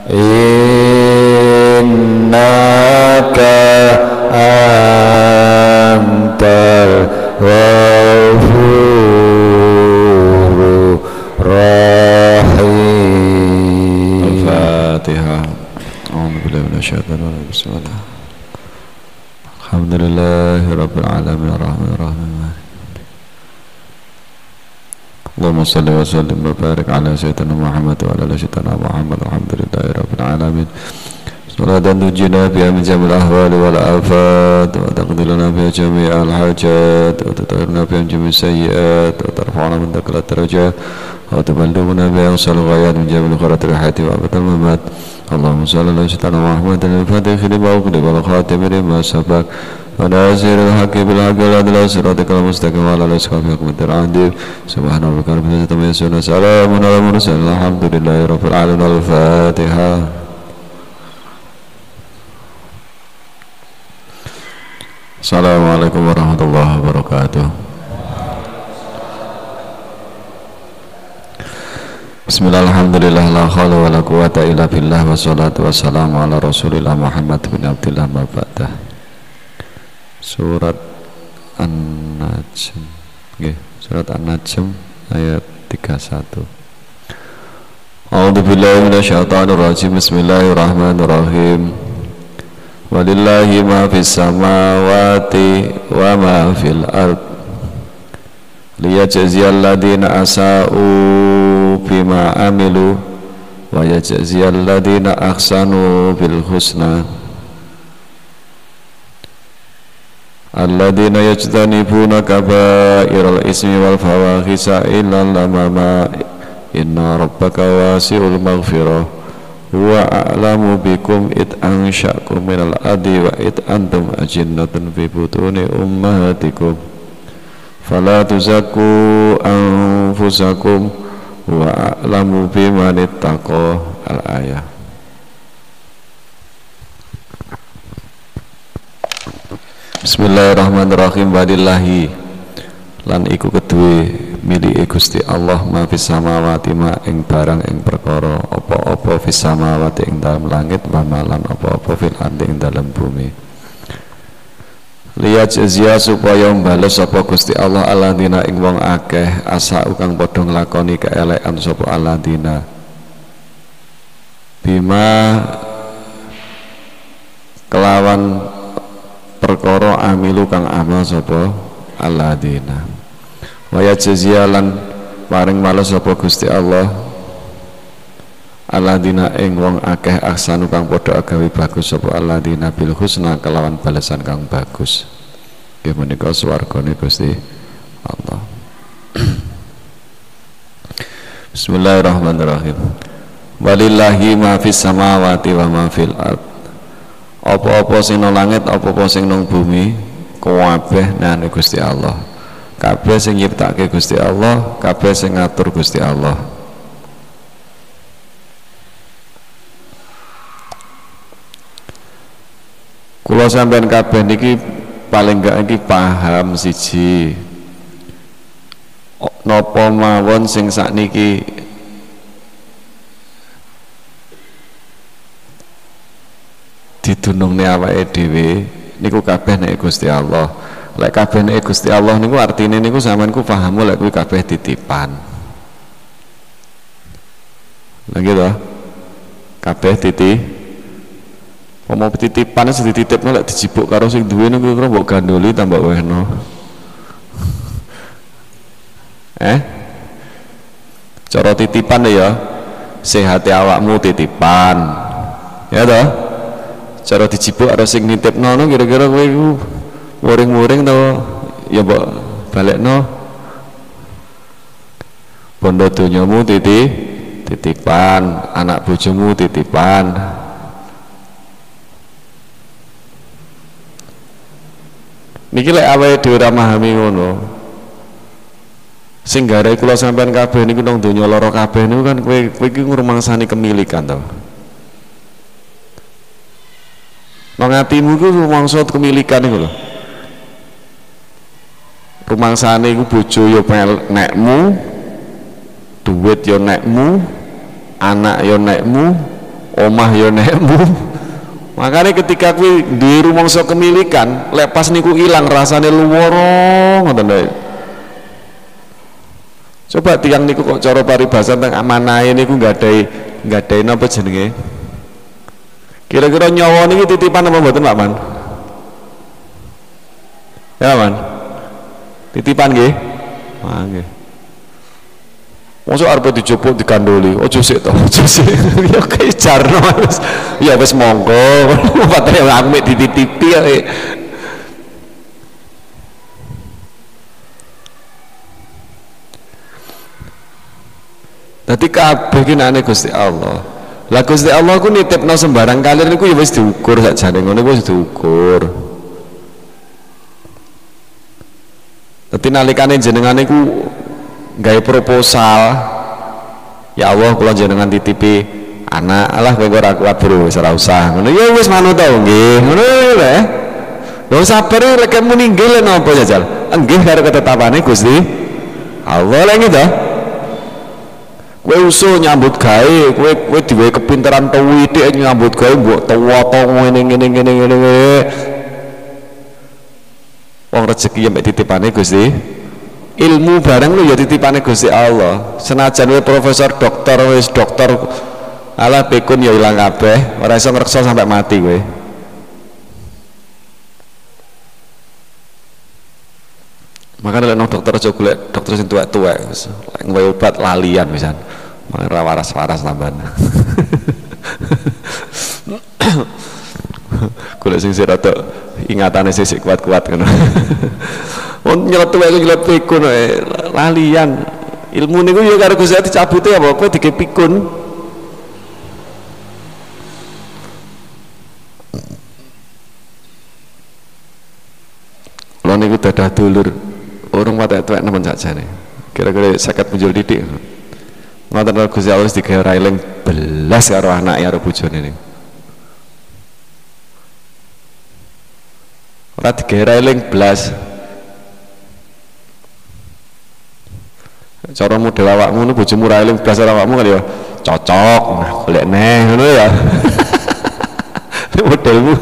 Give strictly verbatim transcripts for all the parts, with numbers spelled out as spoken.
innaka antal ghafurur rahim. Al-Fatihah. A'udzu billahi minasyaitonir rajim. Bismillah. Alhamdulillahi rabbil alamin arrahmanir rahim. Allahumma salli wa sallim wa barik ala sayyidina Muhammad wa ala sayyidina Muhammad. Alhamdulillahi rabbil alamin. Salatan tujina biha min jamil ahwali wal afat wa taqdiluna biha jami'al hajat wa tutahhiruna biha jami'is sayyi'at wa tarfa'una min daklat darajat wa tuballighuna biha aqsal ghayat min jamil khairat hayati wa abatal mamat. Allahumma salli ala sayyidina Muhammad al-fatih lima ughliqa wal khatim lima sabaq wa nasiril haqqi bil haqqi wa adla siratal mustaqim wa ala alihi wa sahbihi subhana rabbika rabbil izzati amma yasifun salamun alal mursalin alhamdulillahi rabbil alamin. Al-Fatihah. Assalamualaikum warahmatullahi wabarakatuh. Bismillah, alhamdulillah, la khawla wa la quwata illa billah, wa salatu wassalamu ala rasulillah Muhammad bin Abdillah maba'dah. Surat An-Najm, okay. Surat An-Najm ayat tiga puluh satu. A'udzu billahi minasyaitonir rajim. Bismillahirrahmanirrahim. Walillahi ma fis samawati wa ma fil ard liyajziyal ladina asa'u bima amilu wa yajziyal ladina ahsanu bil husna alladina yajtanibuna kaba'iral ismi wal fawahisha illa lamama inna rabbaka wasi'ul maghfirah huwa a'lamu bikum id ansha'akum minal ardi wa id antum ajinnatun fi butuni ummahatikum fala tuzakku anfusakum wa a'lamu biman ittaqa. Al-ayah. Bismillahirrahmanirrahim. Walillahi lan iku kedue milike Gusti Allah ma fis samawati ma ing barang ing perkara apa-apa fis samawati ing dalam langit wa malan apa-apa fil ardi ing dalam bumi. Liyajziya supaya mbales sapa Gusti Allah alladzina ing wong akeh asa kang padha nglakoni keelekan sapa alladzina bima kelawan perkara amilu kang amal sapa alladzina wa yajziyalan paring males sapa Gusti Allah alladzina ing wong akeh ahsanu kang padha agawe bagus sapa alladzina bil husna kelawan balesan kang bagus. Nggih menika swargane Gusti Allah. Bismillahirrahmanirrahim. Walillahi ma fis samawati wa ma fil ard. Apa-apa sing nang langit, apa-apa sing nang bumi, kabeh nang Gusti Allah. Kabeh sing nyiptake Gusti Allah, kabeh sing ngatur Gusti Allah. Kula sampean kabeh niki paling gak iki paham siji napa mawon sing sakniki didunungne awake dhewe niku kabeh nek Gusti Allah. Lek kabeh nek Gusti Allah niku artine niku sampean ku paham lek kuwi kabeh titipan. Lagi to? Kabeh titi Pomo titipan sing dititipno lek dijibuk karo sing duwe niku kira mbok gandoli tambah wehno. Eh? Cara titipan ya, sehati awakmu titipan. Ya toh? Cara dijibuk karo sing nitipno no kira-kira kowe iku muring-muring to ya mbok balekno. Bondo donyamu titi titipan, anak bojomu titipan. Niki lek awake dhewe ora memahami ngono. Sing garahe kula sampean kabeh niku nang donya lara kabeh niku kan kowe kowe iki ngrumangsani kemilikan to. Nang atimu iku rumangsa kemilikan iku lho. Rumangsane iku bojo ya nekmu, duit ya nekmu, anak ya nekmu, omah ya nekmu. Makanya ketika kuwi di rumangsa kemilikan, lepas niku ilang rasane luwara ngoten lho. Coba tiang niku kok cara paribasan teng amanahe niku nggadahi nggadahi napa jenenge? Kira-kira nyawa niki titipan apa mboten Pak Man? Ya Man. Titipan nggih. Ah nggih. Mosok arep dijupuk digandoli, ojo sik to, ojo sik. Ya kejarno wis. Ya wis monggo. Pathe aku mek dititipi ae. Dadi kabeh ki nane Gusti Allah. Lah Gusti Allah ku nitipno sembarang kalir niku ya wis diukur sakjane ngono wis diukur. Dadi nalikane jenengan niku gawe proposal, ya Allah kula jenengan titipi anak, alah kowe ora kuat bro wis ora usah ngono ya wis manut to nggih ngono lho. Lho sabar lek muni nggih lho napa jajal nggih karo ketetapane Gusti Allah lek ngene kowe usul nyambut gawe kowe kowe diwe kepinteran tuwithik nyambut gawe mbok tuwa-tuwa ngene ngene ngene ngene wong rezeki mek titipane Gusti ilmu bareng lu ya titipane Gusti Allah. Senajan we profesor dokter wis dokter alah pikun ya ilang kabeh, ora iso ngreksa sampai mati kowe. Makanya lek dokter aja golek dokter sing tuwek-tuwek wis lek ngwehi obat lalian pisan. Ora waras-waras tambahan. Golek sing rada ingatane sik kuat-kuat ngono. Wong nyeletu wae nyelep pikun lalian. Ilmu niku ya karo Gusti dicabute apa kowe dike pikun. Lha niku dadah dulur urung patek tuwek nemen sakjane. Kira-kira seket punjul titik. Ngoten Gusti Allah wis digawe railing belas karo anake karo bojone niku. Ora digawe railing belas. Cara model awakmu nu bojomu ra eling blas awakmu kan ya cocok nah golek neh ngono ya. Modelmu.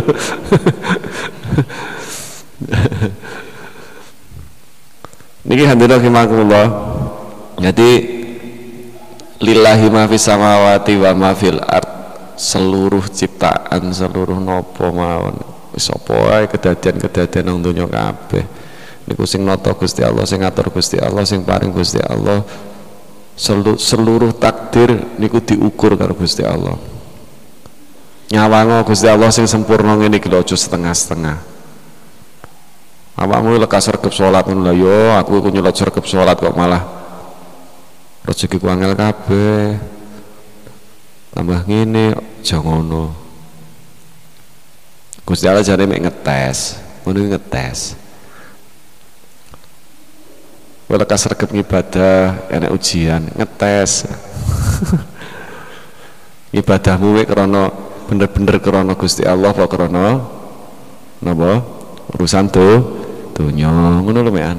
Niki handira himakumullah. Jadi lillahi ma fis samawati wa ma fil ard, seluruh ciptaan seluruh napa mawon wis apa wae kedadian-kedadian nang donya kabeh niku sing nata Gusti Allah, sing ngatur Gusti Allah, sing paring Gusti Allah. Selu, seluruh takdir niku diukur karo Gusti Allah. Nyawango Gusti Allah sing sempurna ngene iki lho aja setengah-setengah. Awakmu lekas sregep salat ngono lho yo aku iku nyelot sregep salat kok malah rezekiku angel kabeh. Tambah ngene aja ngono. Gusti Allah jare mek ngetes, ngono ngetes. Wala kasregep ngibadah enek ujian ngetes. Ibadahmu wek krana bener-bener krana Gusti Allah apa krana napa urusan do donya ngono lho mekan.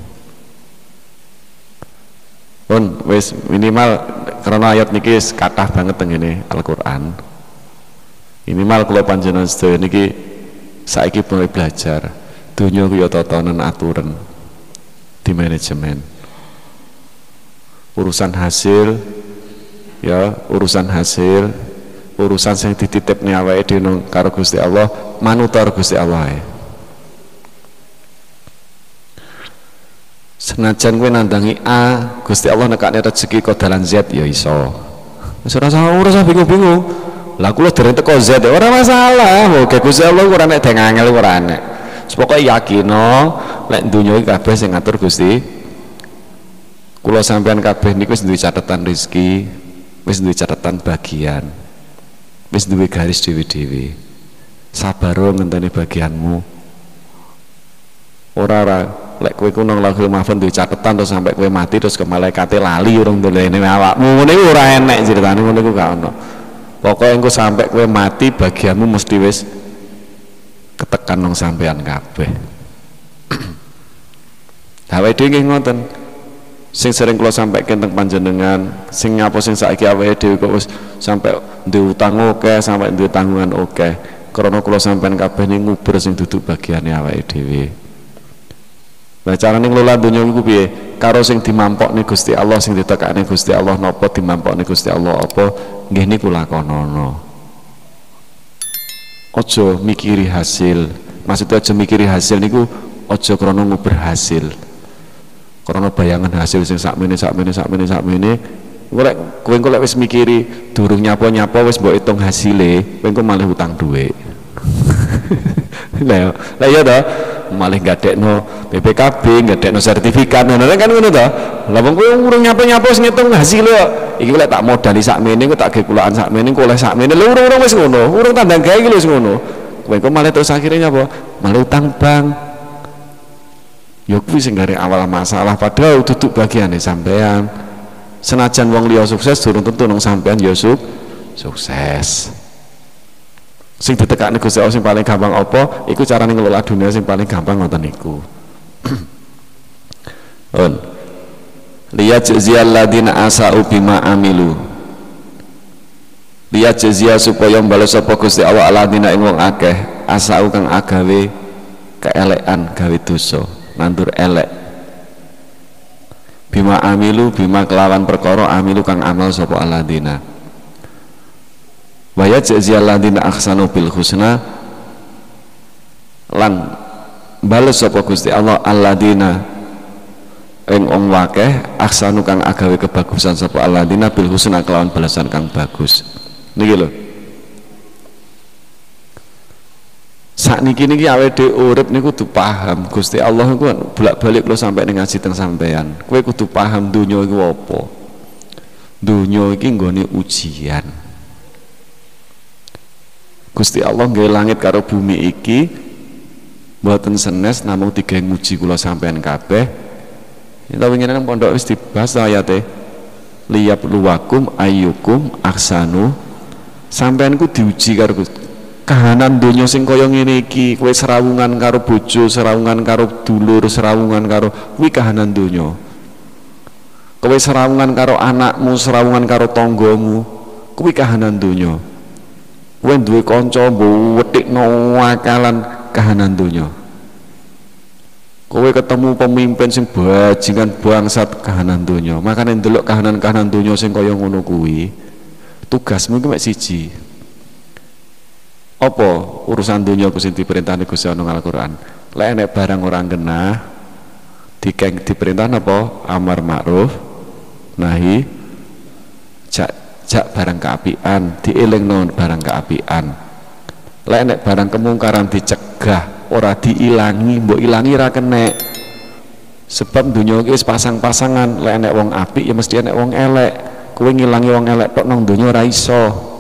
Pun wis minimal krana ayat niki wis kathah banget teng ngene Al-Qur'an. Minimal kula panjenengan sedaya niki saiki mulai belajar donya ku ya tatanan aturan di manajemen urusan hasil ya urusan hasil urusan sing dititipne awake dhewe karo Gusti Allah manut karo Gusti Allah ae. Senajan kowe nandangi A Gusti Allah nekakne rezeki kok dalan Z ya iso wis ora usah ora usah bingung-bingung lah kula dereng teko Z ora masalah oke Gusti Allah ora nek deng angel ora nek pokoke yakino lek donya iki kabeh sing ngatur Gusti kula sampean kabeh niku wis duwe catatan rezeki wis duwe catatan bagian wis duwe garis dhewe-dhewe sabar ngenteni bagianmu ora ora lek kowe ku nang lahul mahfuz duwe catatan terus sampai kowe mati terus ke malaikate lali urung dolene awakmu ngene ora enek ceritane ngono iku gak ono pokoke engko sampai kowe mati bagianmu mesti wis ketekan nang sampean kabeh. Awake dhewe nggih ngoten. Sing sering kula sampaikan teng panjenengan, sing nyapa sing saiki awake dhewe kok wis sampai duwe utang akeh sampai duwe tanggungan akeh. Krana kula sampean kabeh ning nguber sing duduk bagiane awake dhewe. Nah carane ngelola donya iku piye? Karo sing dimampokne Gusti Allah, sing ditekakne Gusti Allah napa dimampokne Gusti Allah apa nggih niku lakonono. Aja mikiri hasil. Maksudnya aja mikiri hasil niku aja krana nguber hasil. Krana bayangan hasil sing sakmene sakmene sakmene sakmene golek kowe engko lek wis mikiri durung nyapa-nyapa wis mbok hitung hasile, kowe engko malah utang dhuwit. Lah lah ya to, malah gadekno B P K B, gadekno sertifikat ngono kan ngono to. Lah wong kowe urung nyapa-nyapa wis ngitung hasil kok. Iki lek tak modali sakmene kok tak ge kulaan sakmene kok oleh sakmene. Lho urung-urung wis ngono, urung tandang gawe iki lho wis ngono. Kowe engko malah terus akhirnya nyapa? Malah utang bank. Ya kuwi sing gare awal masalah padahal duduk bagiane sampean. Senajan wong liya sukses durung tentu nang sampean ya suk sukses. Sing ditekakne Gusti Allah sing paling gampang apa? Iku carane ngelola dunia sing paling gampang ngoten niku. On. Liyajziyal ladina asa'u bima amilu. Liyajziya supaya mbales sapa Gusti Allah aladina ing wong akeh asa'u kang agawe keelekan gawe dosa. Nandur elek bima amilu bima kelawan perkara amilu kang amal sapa aladina wa yajziyal ladina ahsanu bil husna lan bales sapa Gusti Allah aladina ing wong wakeh ahsanu kang agawe kebagusan sapa aladina bil husna kelawan balasan kang bagus niki lho. Sakniki niki awake dhewe urip niku kudu paham Gusti Allah iku bolak-balik kula sampai ning ngaji teng sampean. Kowe kudu paham donya iku apa. Donya iki nggone ujian. Gusti Allah nggawe langit karo bumi iki mboten senes namung digawe nguji kula sampean kabeh. Yen wingi nang pondok wis dibahas ayate liyab luwakum ayyukum ahsanu. Sampean ku diuji karo kahanan donya sing kaya ngene iki, kowe serawungan karo bojo, serawungan karo dulur, serawungan karo kuwi kahanan donya. Kowe serawungan karo anakmu, serawungan karo tanggamu, kuwi kahanan donya. Kowe duwe kanca mbok wetikno akalan kahanan donya. Kowe ketemu pemimpin sing bajingan bangsat kahanan donya. Makane ndelok kahanan-kahanan donya sing kaya ngono kuwi, tugasmu iki mek siji. Apa urusan dunia ku sing diperintahne Gusti Allah nang Al-Qur'an? Lek enek barang ora genah dikeng diperintah napa? Amar ma'ruf nahi jak jak barang keapian, dielingno barang keapian. Lek enek barang kemungkaran dicegah, ora diilangi, mbok ilangi ra kenek. Sebab dunia iki wis pasang-pasangan, lek enek wong apik ya mesti enek wong elek. Kowe ngilangi wong elek tok nang dunia ora iso.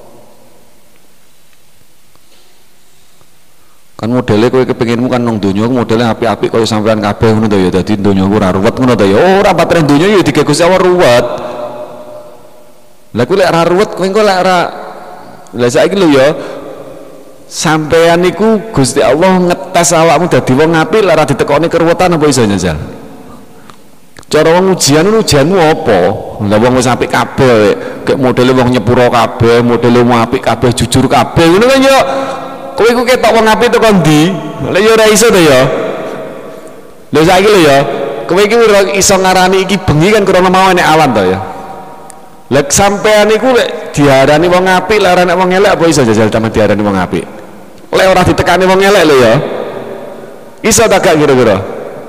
Kan modelnya kowe kepinginmu kan nang donya modelnya apik-apik kaya sampean kabeh ngono to ya. Dadi donya ora ruwet ngono to ya. Ora patren donya ya digawe Gusti Allah ruwet. Lah kowe lek ora ruwet kowe engko lek ora lah saiki lho ya sampean niku Gusti Allah ngetes awakmu dadi wong apik lek ora ditekoni keruwetan apa iso njajal. Cara wong ujian ujianmu apa? Lah wong wis apik kabeh kek modele wong nyepuro kabeh, modele wong apik kabeh, jujur kabeh ngono kan ya. Kowe iku ketok wong apik teko ndi? Lah ya ora iso to ya. Lha saiki lho ya, kowe iki ora iso ngarani iki bengi kan krana mau enek awan to ya. Lah sampean iku lek diarani wong apik, lek ora enek wong elek apa iso jajal sampe diarani wong apik? Lek ora ditekani wong elek lho ya. Iso ta gak kira-kira?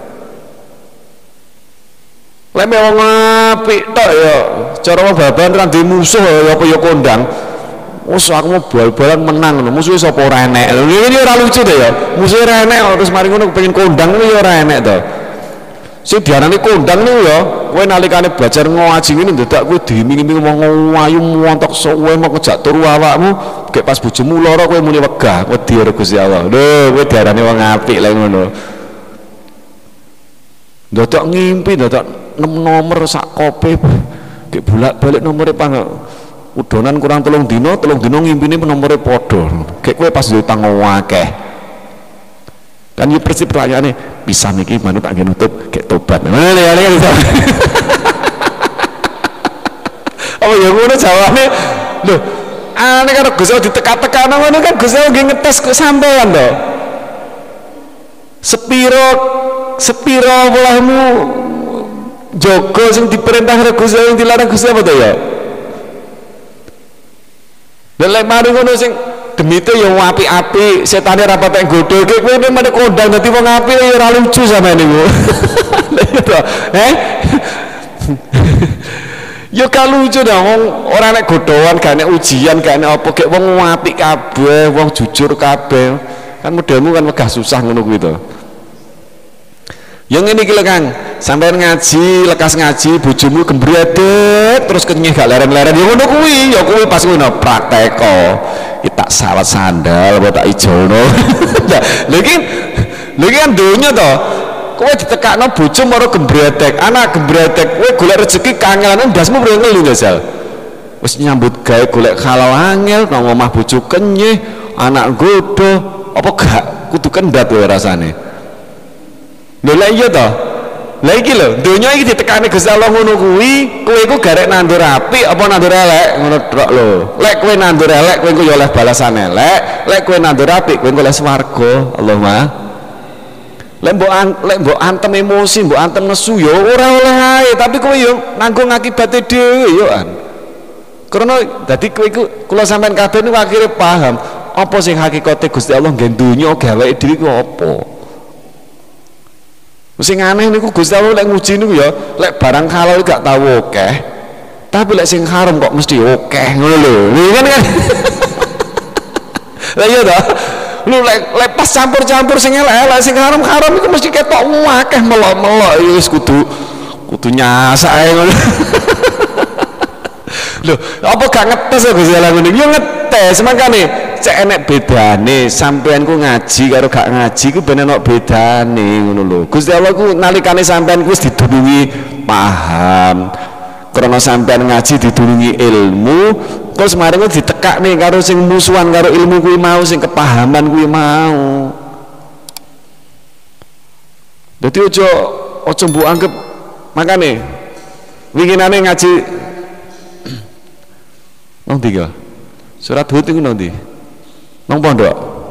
Lek wong apik tok ya, cara wong baban ra duwe musuh ya apa ya kondang. Musuh aku mau bal-balan menang ngono. Musuhe sapa ora enek. Lha iki ora lucu to ya. Musuhe ora enek terus mari ngono pengen kondang iki ya ora enek to. Sing diarani kondang niku ya, kowe nalikane belajar ngaji ngene ndedak kowe diiming-iming wong ayu montok suwe mau kejak turu awakmu, gek pas bojomu lara kowe muni wegah, wedi karo Gusti Allah. Lho, kowe diarani wong apik lek ngono. Ndedak ngimpi, ndedak enam nomor sak kope. Gek bolak-balik nomore pang udonan kurang telung dino, telung dino ngimpine nomore padha. Kayak kowe pas utang akeh. Kan iki prinsip pertanyaane, bisa niki manut tak nutup kayak tobat. Mana ya ya bisa. Oh ya ngono jawabe. Lho, Ane karo Gusti Allah diteka-tekano ngono kan Gusti Allah nggih ngetes kok sampean to. Sepiro sepiro olehmu jaga sing diperintah karo Gusti Allah sing dilarang Gusti Allah to ya. Lah lek mari ngono sing demite ya apik-apik, setane ra patek godhoke kowe nek mene kondang dadi wong apik ya ora lucu sampean niku. Lha iya to, eh? Ya gak lucu dah wong ora nek godhoan, gak nek ujian, gak nek apa gek wong apik kabeh, wong jujur kabeh. Kan modelmu kan megah susah ngono kuwi to. Yang ini iki lho Kang, sampean ngaji, lekas ngaji, bojomu gembredet terus kenyih gak leren-leren ya ngono kuwi, ya kuwi pas ngono prakteko. Iki tak salat sandal apa tak ijolno. Ya, lha iki lha iki kan donya to. Kowe ditekakno bojo maro gembretek, anak gembretek, kowe golek rezeki kangelan ndasmu mrene ngelu Jal. Wis nyambut gawe golek halal angel nang omah bojo kenyih, anak godho, apa gak kudu kendhat wae rasane. Lha lha iya to. Lah iki lho, donya iki ditekani Gusti Allah ngono kuwi, kowe iku garek nandur apik apa nandur elek ngono tok lho. Lek kowe nandur elek, kowe yo oleh balasan elek, lek kowe nandur apik, kowe oleh swarga. Allahumma. Lek mbok an, lek mbok antem emosi, mbok antem nesu yo ora oleh ae, tapi kowe yo nanggung akibate dhewe yo an. Karena dadi kowe iku kula sampean kabeh niku akhire paham apa sing hakikate Gusti Allah nggen donya gawe dhewe ku apa. Sing aneh niku Gusti Allah lek nguji niku ya, lek barang halal gak tau akeh. Tapi lek sing haram kok mesti akeh ngono lho. Lho kan kan. Lah iya ta. Lu lek lek pas campur-campur sing elek-elek sing haram-haram iku mesti ketok akeh melok-melok ya wis kudu kudu nyasak ae ngono. Lho, apa gak ngetes ya Gusti Allah ngene? Ya ngetes, makane cek enek bedane sampean ku ngaji karo gak ngaji ku ben enek bedane ngono lho. Gusti Allah ku nalikane sampean ku wis didulungi paham. Karena sampean ngaji didulungi ilmu, terus mari ku ditekak nih karo sing musuhan karo ilmu kuwi mau, sing kepahaman kuwi mau. Dadi ojo ojo mbok anggap makane winginane ngaji nang tiga surat Hud iku nang ndi? Nang pondok.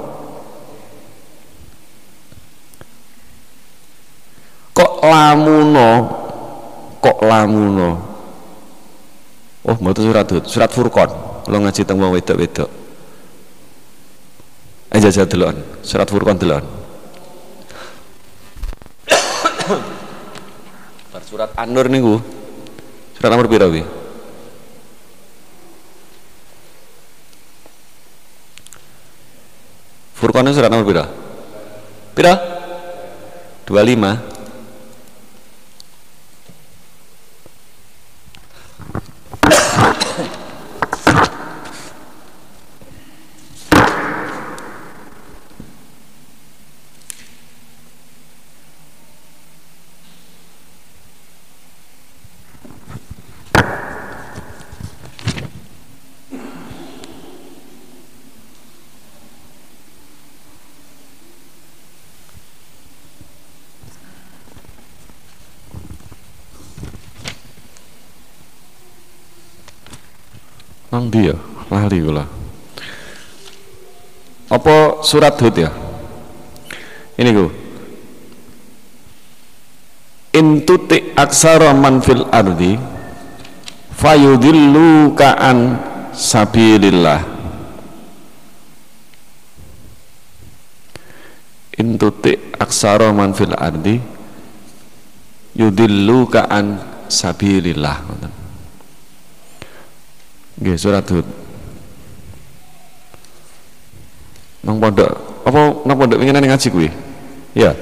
Kok lamuno? Kok lamuno? Oh, mboten surat Hud, surat Furqan. Kula ngaji teng wong wedok-wedok. Aja aja delon, surat Furqan delon. Surat An-Nur niku. Surat nomor pira kuwi? Furqan surat nomor pira? Pira? dua puluh lima. Nang ndi ya? Lali kula. Apa surat Hud ya? Ini ku. In tuti aksara man fil ardi fayudilluka an sabilillah. In tuti aksara man fil ardi yudilluka an sabilillah. Nggih, surat Hud. Nang pondok, apa nang pondok winginan ngaji kuwi? Ya.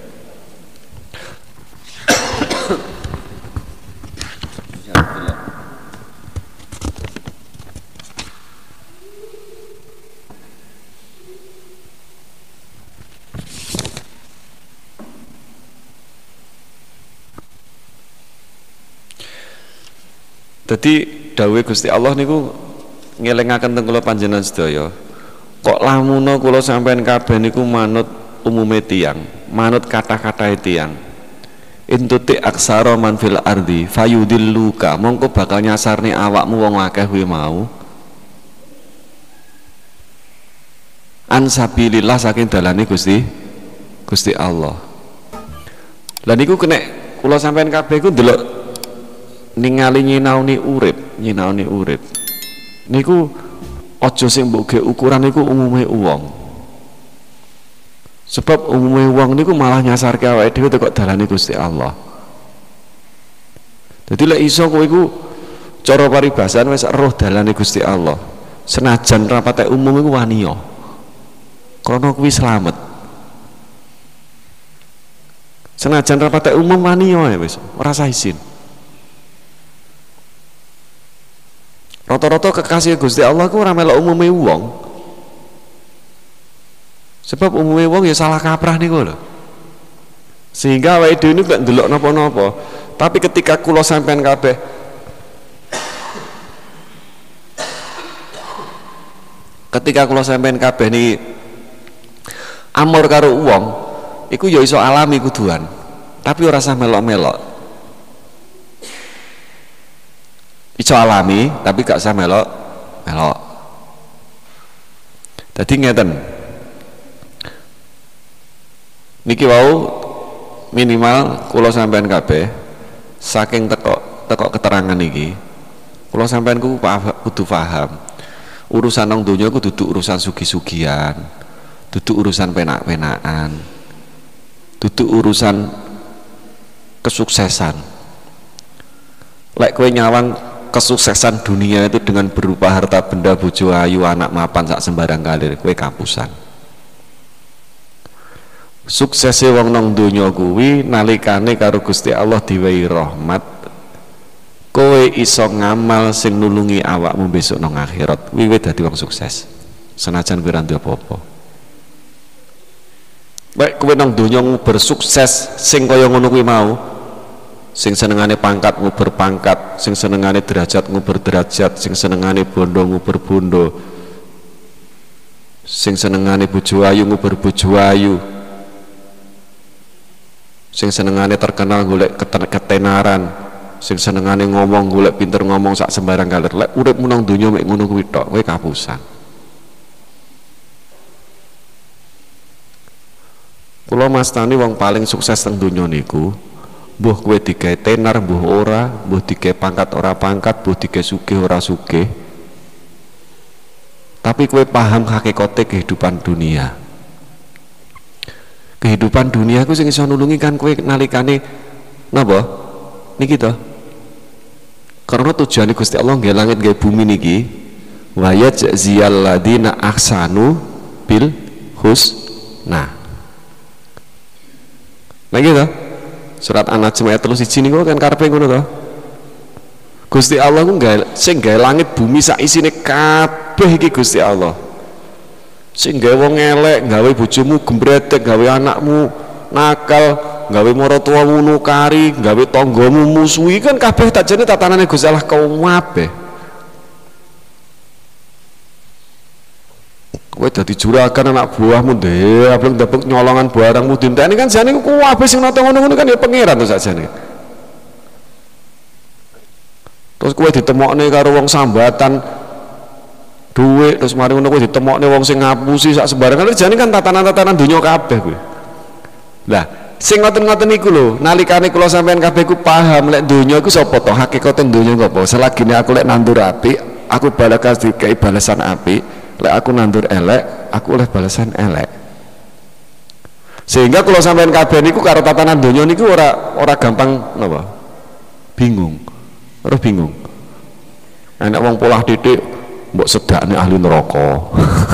Jadi dawuh Gusti Allah niku ngelingaken teng kula panjenengan sedaya. Kok lamuno kula sampean kabeh niku manut umume tiyang, manut kata-katae tiyang. Intuti aksara man fil ardi fayudilluka, mongko bakal nyasarne awakmu wong akeh kuwi mau. ansabilillah saking dalane Gusti Gusti Allah. Lah niku kena kula sampean kabeh ku ndelok ningali nyinaoni urip, nyinaoni urip. Niku aja sing mbok ge ukuran niku umume wong. Sebab umume wong niku malah nyasarke awake dhewe kok dalane Gusti Allah. Dadi lek iso kowe iku cara paribasan wis roh dalane Gusti Allah. Senajan rapate umum iku wani yo. Krana kuwi slamet. Senajan rapate umum wani yo wis, ora sah izin. Rata-rata kekasih Gusti Allah ku ora melok umume wong. Sebab umumnya wong ya salah kaprah niku lho. Sehingga awake dhewe niku gak ndelok napa-napa. Tapi ketika kula sampean kabeh Ketika kula sampean kabeh niki amor karo wong, iku ya iso alami kuduan. Tapi ora usah melok-melok. Iso alami, tapi gak usah melok-melok. Dadi ngeten. Niki wau minimal kula sampean kabeh saking teko teko keterangan niki kula sampean ku kudu paham urusan nang donya ku dudu urusan sugi-sugian, dudu urusan penak-penakan, dudu urusan kesuksesan. Lek kowe nyawang kesuksesan dunia itu dengan berupa harta benda, bojo ayu, anak mapan sak sembarang kalir, kowe kampusan. Suksese wong nang donya kuwi nalikane karo Gusti Allah diwehi rahmat, kowe iso ngamal sing nulungi awakmu besok nang akhirat, kuwi dadi wong sukses. Senajan kowe ora duwe apa-apa. Baik kowe nang donya bersukses sing kaya ngono kuwi mau, sing senengane pangkat nguber pangkat, sing senengane derajat nguber derajat, sing senengane bondo nguber bondo, sing senengane bojo ayu nguber bojo ayu, sing senengane terkenal golek ketenaran, sing senengane ngomong golek pinter ngomong sak sembarang kalir. Lek uripmu nang donya mek ngono kuwi tok, kowe kapusan. Kula mastani wong paling sukses nang donya niku, mbuh kowe digawe tenar mbuh ora, mbuh digawe pangkat ora pangkat, mbuh digawe sugih ora sugih. Tapi kowe paham hakikate kehidupan dunia. Kehidupan dunia ku sing iso nulungi kan kowe nalikane napa niki to. Karena tujuane Gusti Allah nggih langit nggih bumi niki wa yajziyal ladina ahsanu bil husna. Nah gitu. Surat An-Najm ayat terus siji niku kan karepe ngono to. Gusti Allah ku nggih sing gawe langit bumi sak isine kabeh iki Gusti Allah. Sing gawe wong elek, gawe bojomu gembretek, gawe anakmu nakal, gawe maratuwamu nukari, gawe tanggamu musuhi, kan kabeh tajane tatanane Gusti Allah kaum kabeh. Kowe dadi juragan anak buahmu ndek, ableng-dableng nyolongan barangmu dinteni kan jane ku kabeh sing nata ngono-ngono kan ya pangeran to sakjane. Terus kowe ditemokne karo wong sambatan duit, terus mari ngono kowe ditemokne wong sing ngapusi sak sembarangan, jane kan tatanan-tatanan donya kabeh kuwi. Lah, sing ngoten-ngoten iku lho, nalikane kula sampean kabeh ku paham lek donya iku sapa to, hakikate donya iku apa. Selagine aku lek nandur apik, aku balakas dikai balasan apik, lek aku nandur elek, aku oleh balasan elek. Sehingga kula sampean kabeh niku karo tatanan donya niku ora ora gampang napa? Bingung. Ora bingung. Enak wong polah titik mbok sedakne ahli neraka.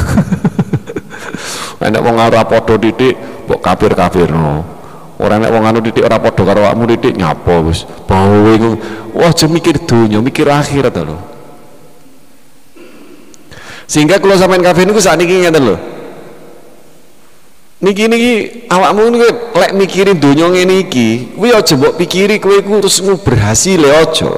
Enak wong ora padha titik mbok kafir-kafirno. Ora nek wong anu titik ora padha karo awakmu titik nyapa wis. Bawe iku wah aja mikir donya, mikir akhirat to lho. Sehingga kalau sampean kabeh niku sakniki ngeten lho. Niki niki awakmu niku lek mikirin donya ngene iki, kuwi aja mbok pikiri kowe iku terus berhasil aja.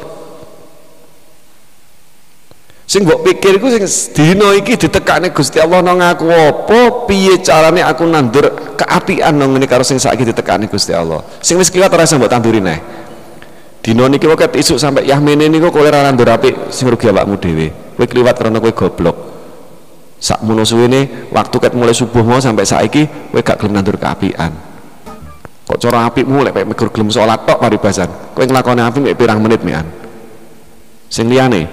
Sing mbok pikir iku sing dina iki ditekakne Gusti Allah nang aku apa, piye carane aku nandur keapian nang ngene karo sing saiki ditekakne Gusti Allah. Sing wis kliwat ora usah mbok tanduri neh. Dina niki wae isuk sampai yahmene niku kowe ora nandur apik sing rugi awakmu dhewe. Kowe kliwat karena kowe goblok. sak mono suwene waktu ket mulai subuh mau sampai saiki kowe gak gelem nandur keapian. Kok cara apikmu lek megur gelem salat tok paribasan. Kowe nglakoni apik mek pirang menit mekan. Sing liyane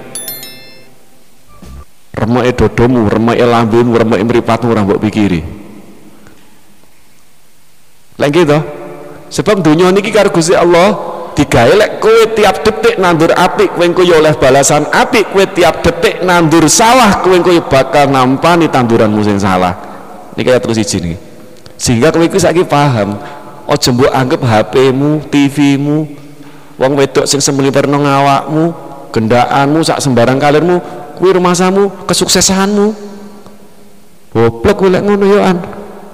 remeke dodomu, remeke lambemu, remeke mripatmu ora mbok pikiri. Lek gitu. Sebab dunia niki karo Gusti Allah digawe lek kowe tiap detik nandur apik kowe engko ya oleh balasan apik, kowe tiap detik nandur salah kowe engko bakal nampani tanduranmu sing salah. Niki kaya terus siji niki. Sehingga kowe iki saiki paham, aja mbok anggap H P-mu, T V-mu, wong wedok sing semeliper nang awakmu, gendaanmu, sak sembarang kalirmu, kuwi rumasamu, kesuksesanmu. Goblok kowe lek ngono yo an.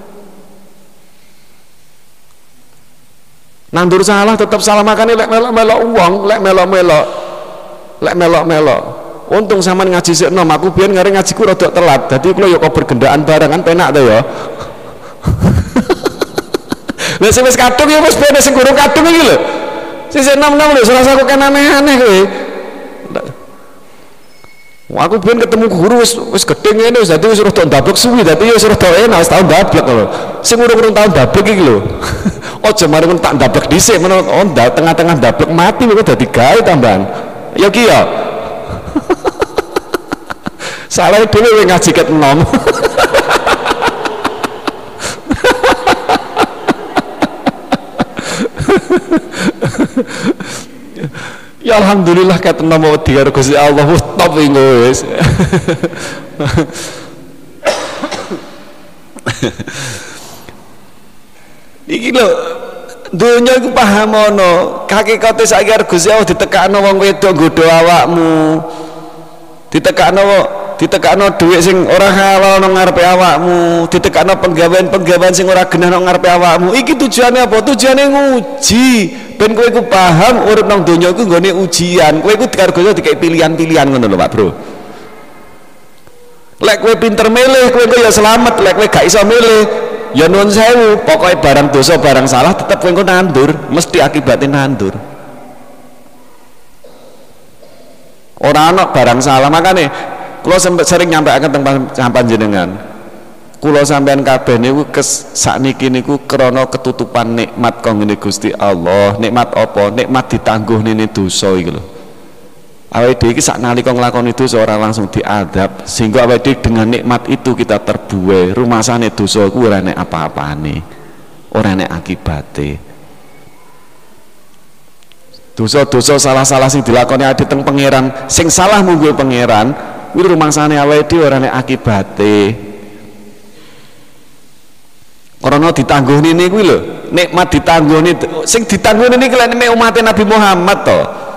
Nandur salah tetap salah, makanya lek melok-melok uang, lek melok-melok lek melok-melok untung sampean ngaji sik nom, aku biyen ngare ngajiku rada telat dadi kula ya kok bergendaan bareng kan penak to ya. Lha sing wis kadung ya wis ben sing gurung kadung iki lho sing sik nom-nom lho serasa kok aneh-aneh kowe. Aku biyen ketemu guru wis wis gedhe ngene wis dadi wis rada ndablek suwi dadi ya wis rada enak wis tau ndablek lho. Sing urung-urung tau ndablek iki lho. Ojo mari men tak ndablek dhisik menurut oh tengah-tengah ndablek mati kok dadi gawe tambahan. Ya ki ya. Salah dhewe kowe ngaji ket enom. Ya alhamdulillah ket enom wedi karo Gusti Allah top iki wis. Iki lho dunya iku paham ana hakikate saiki karo Gusti Allah ditekakno wong wedok nggodho awakmu, ditekakno ditekakno dhuwit sing ora halal nang ngarepe awakmu, ditekakno penggawean-penggawean sing ora genah nang ngarepe awakmu. Iki tujuane apa? Tujuane nguji ben kowe iku paham urip nang donya iku nggone ujian. Kowe iku karo Gusti Allah dikai pilihan-pilihan ngono lho Pak Bro. Lek kowe pinter milih kowe ya selamat, lek kowe gak iso milih ya nuwun sewu, pokoknya barang dosa barang salah tetap kowe engko nandur, mesti akibatnya nandur. Ora ana barang salah, makane kula sering nyampaikan tentang panjenengan. Kula sampean kabeh niku sakniki niku krana ketutupan nikmat kang ngene Gusti Allah. Nikmat apa? Nikmat ditangguh nene dosa iki lho. Awake dhewe iki sak nalika nglakoni dosa ora langsung diadab, sehingga awake dhewe dengan nikmat itu kita terbuai. Rumasane dosa iku ora nek apa-apane, ora nek akibate. Dosa-dosa salah-salah sing dilakoni ade teng pangeran, sing salah munggo pangeran, kuwi rumasane awake dhewe ora nek akibate. Karena ditangguh nini kuwi lho, nikmat ditangguh nini, sing ditangguh nini kelek nek umat Nabi Muhammad to.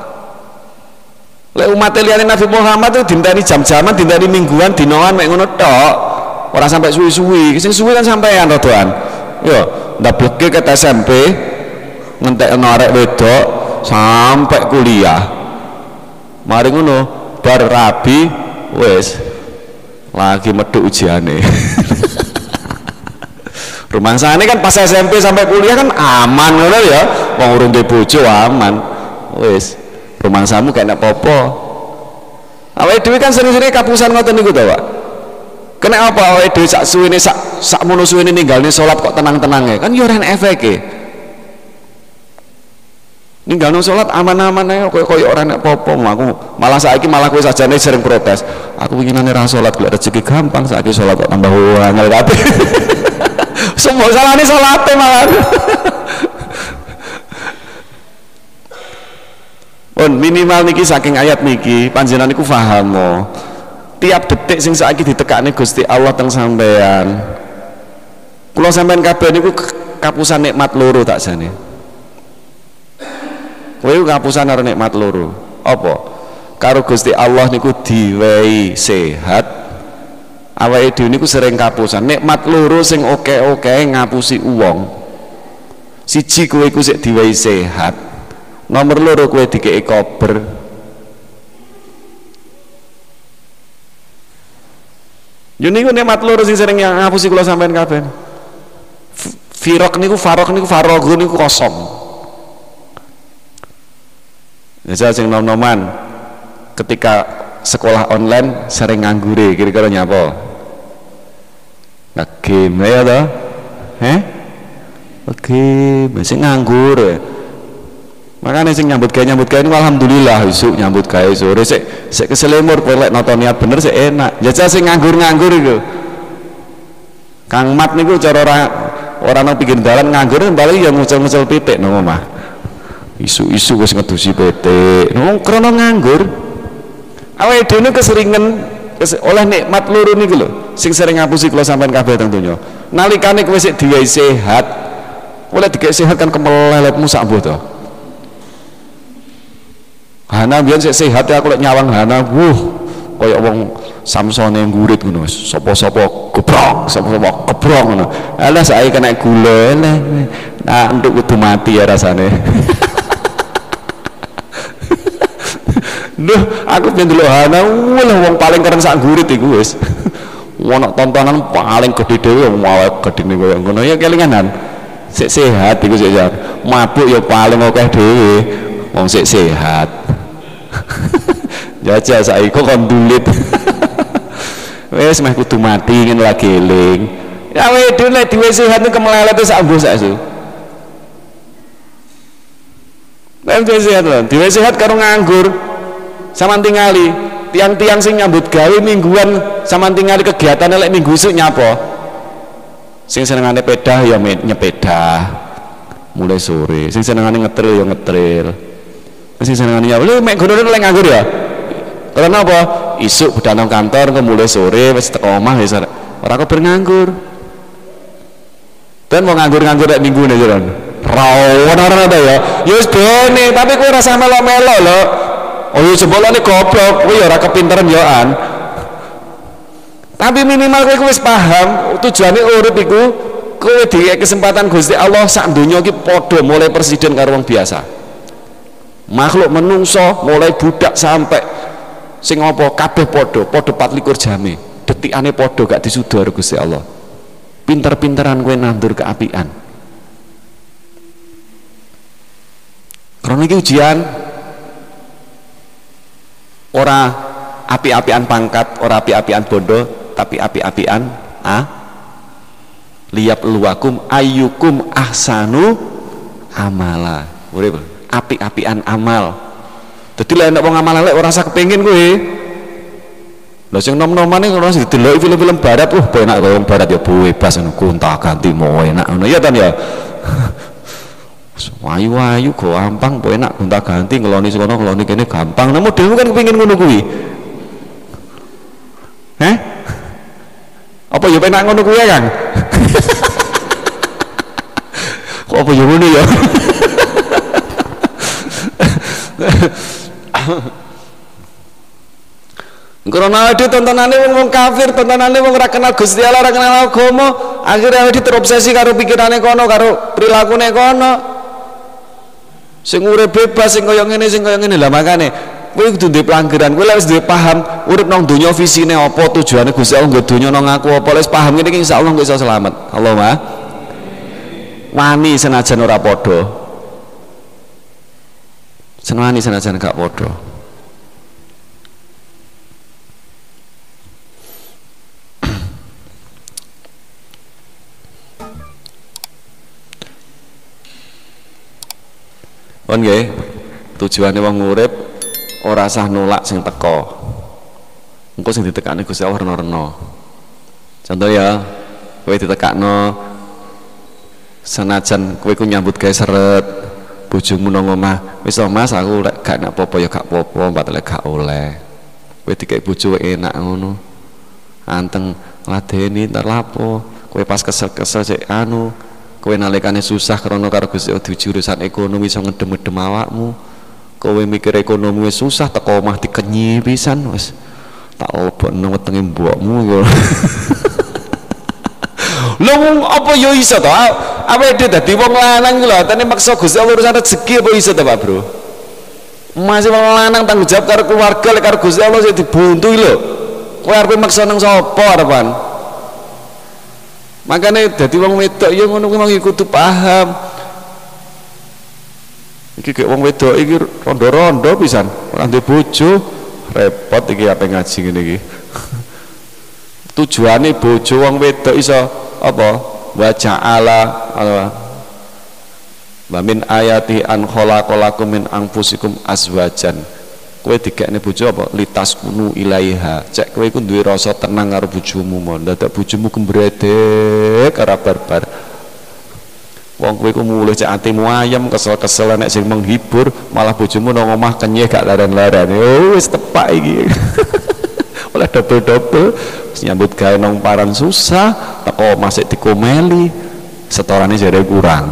Lek umat liyane Nabi Muhammad itu dinteni jam-jaman, dinteni mingguan, dinoan mek ngono tok. Ora sampai suwi-suwi. Sing suwi kan sampean rodoan. Yo, ndableke ket S M P ngentekno arek wedok sampai kuliah. Mari ngono, bar rabi wis lagi medhuk ujiane. Rumangsane kan pas S M P sampai kuliah kan aman ngono ya. Wong urung duwe bojo aman. Wis rumangsamu kayak nak popo. Awake dhewe kan sering-sering kapusan ngoten niku to, Pak. Kena apa awake dhewe sak suwene sak sak mono suwene ninggalne salat kok tenang-tenange. Kan yo ora enek efeke. Ninggalno salat aman-aman ae koyo koyo ora enek popo. Aku malah saiki malah kowe sajane sering protes. Aku winginane ra salat golek rezeki gampang, saiki salat kok tambah angel kabeh. Semua salahne salate malah. On minimal niki saking ayat niki panjenengan niku paham mo. Tiap detik sing saiki ditekakne Gusti Allah teng sampean. Kula sampean kabeh niku kapusan nikmat loro tak jane. Kowe kapusan karo nikmat loro. Apa? Karo Gusti Allah niku diwehi sehat. Awake dhewe niku sering kapusan nikmat loro sing oke-oke ngapusi uwong. Siji kowe iku sik diwehi sehat. Nomor loro kowe dikei kober. Yo niku nikmat loro sing sering ngapusi kula sampean kabeh. Firok niku farok niku farogo niku kosong. Misal sing nom-noman ketika sekolah online sering nganggure kira-kira nyapa? Ngegame ya toh? Heh? Ngegame sing nganggur. Ya. Makanya sing nyambut gawe nyambut gawe alhamdulillah isuk nyambut gawe sore sik sik keselemur pelek nonton niat bener sik enak. Jajal sing nganggur-nganggur iku. Kang Mat niku cara ora ora nang pinggir dalan nganggur bali ya ngucel-ngucel pitik nang omah. Isu-isu wis ngedusi pitik. Nang krana nganggur. Awake dhewe keseringan oleh nikmat loro niku lho sing sering ngapusi kula sampean kabeh teng donya. Nalikane kowe sik diwehi sehat, oleh digawe sehat kan kemeleletmu sak mbuh to. Hana biyen sik sehat ya aku lek nyawang Hana, wuh kaya wong Samsone ngurit ngono wis. Sapa-sapa gebrok, sapa-sapa gebrok ngono. Alah saiki kena gula eleh. Nah, entuk kudu mati ya rasane. Duh, aku ben delok Hana, wah wong paling keren sak ngurit iku wis. Ono tontonan paling gede dhewe wong awake gedine koyo ngono ya kelinganan. Sik sehat iku sik ya. Mabuk ya paling akeh dhewe. Wong sik sehat. Jajal saiki kok kon dulit. Wes meh kudu mati ngene lagi eling. Ya wis dhewe dhewe sehat niku kemelelet sak mbuh saksu. Nek dhewe sehat lho, dhewe sehat karo nganggur. Saman tingali, tiang-tiang sing nyambut gawe mingguan saman tingali kegiatane lek minggu isuk nyapa? Sing senengane pedah ya nyepedah. Mulai sore, sing senengane ngetril ya ngetril. Sing senengane ya lho mek ngono lek nganggur ya. Karena apa? Isuk budal nang kantor ke mulai sore wis teko omah wis ora keber nganggur. Dan mau nganggur-nganggur lek minggune jaran. Rawon ora ada ya. Ya wis bene, tapi kowe ora sampe melo lho. Oh yo jebulane goblok, kowe ya ora kepinteran yoan. Tapi minimal kowe wis paham tujuane urip iku kowe dikek kesempatan Gusti Allah sak donya iki padha mulai presiden karo wong biasa. Makhluk menungso mulai budak sampai sing apa kabeh padha padha empat likur jame detikane padha gak disudar Gusti Allah. Pinter-pinteran kowe nandur keapian. Karena iki ujian ora api-apian pangkat, ora api-apian bondo, tapi api-apian ah liyab luwakum ayyukum ahsanu amala. Urip api-apian amal. Dadi lek nek wong amal elek ora usah kepengin kowe. Lah sing nom-nomane ora usah dideloki film-film barat, uh enak kaya wong barat ya bebas ngono, gonta-ganti mau enak ngono ya kan ya. Wayu-wayu gampang, po enak gonta-ganti ngeloni sekono ngeloni kene gampang. Nah modelmu kan kepengin ngono kuwi. Heh? Apa ya penak ngono kuwi ya, Kang? Kok apa ya ngono ya? Karena ada tontonannya wong kafir, tontonannya wong ora kenal Gusti Allah, ora kenal agama, akhirnya awake terobsesi karo pikirane kono, karo prilakune kono. Sing urip bebas, sing kaya ngene, sing kaya ngene. Lah makane kowe kudu duwe pelanggaran, kowe wis duwe paham urip nang donya visine apa, tujuane Gusti Allah nggo donya nang aku apa, wis paham ngene iki insyaallah engko iso selamat. Allahumma wani senajan ora padha. Senwani senajan gak padha. Pun nggih, tujuane wong urip ora sah nolak sing teko. Engko sing ditekakne Gusti Allah rena-rena. Contoh ya, kowe ditekakno senajan kowe ku nyambut gawe seret, bojomu nang omah, wis Mas aku lek gak nak apa-apa ya gak apa-apa, mbak lek gak oleh. Kowe dikek bojo enak ngono. Anteng ladeni entar lapo, kowe pas kesel-kesel sik anu kowe nalikane susah krana karo Gusti Allah jurusan ekonomi iso ngedem-edem awakmu. Kowe mikir ekonomi wis susah teko omah dikenyi pisan wis tak lebokno wetenge mbokmu yo. Lho apa yo iso to? Awake dhewe dadi wong lanang lho, atane maksa Gusti Allah urusan rezeki apa iso to, Pak Bro? Masih wong lanang tanggung jawab karo keluarga lek karo Gusti Allah sing dibuntui lho. Kowe arep maksa nang sapa arepan? Makanya dadi wong wedok ya ngono kuwi mang kudu paham. Iki kayak wong wedok iki rondo-rondo pisan, ora ndek bojo, repot iki ape ngaji ngene iki. tujuane bojo wong wedok iso apa wa ja'ala wa min ayati an khalaqalakum min anfusikum azwajan. Kowe dikekne bojo apa litas kunu ilaiha, cek kowe iku duwe rasa tenang karo bojomu mon dadak bojomu gembredek ora barbar. Wong kowe ku mulih cek atimu ayem kesel-kesel nek sing menghibur malah bojomu nang omah kenyeh gak laran-laran. Oh wis tepak iki. Oleh double-double nyambut gawe nang paran susah teko masih dikomeli setorane jare kurang.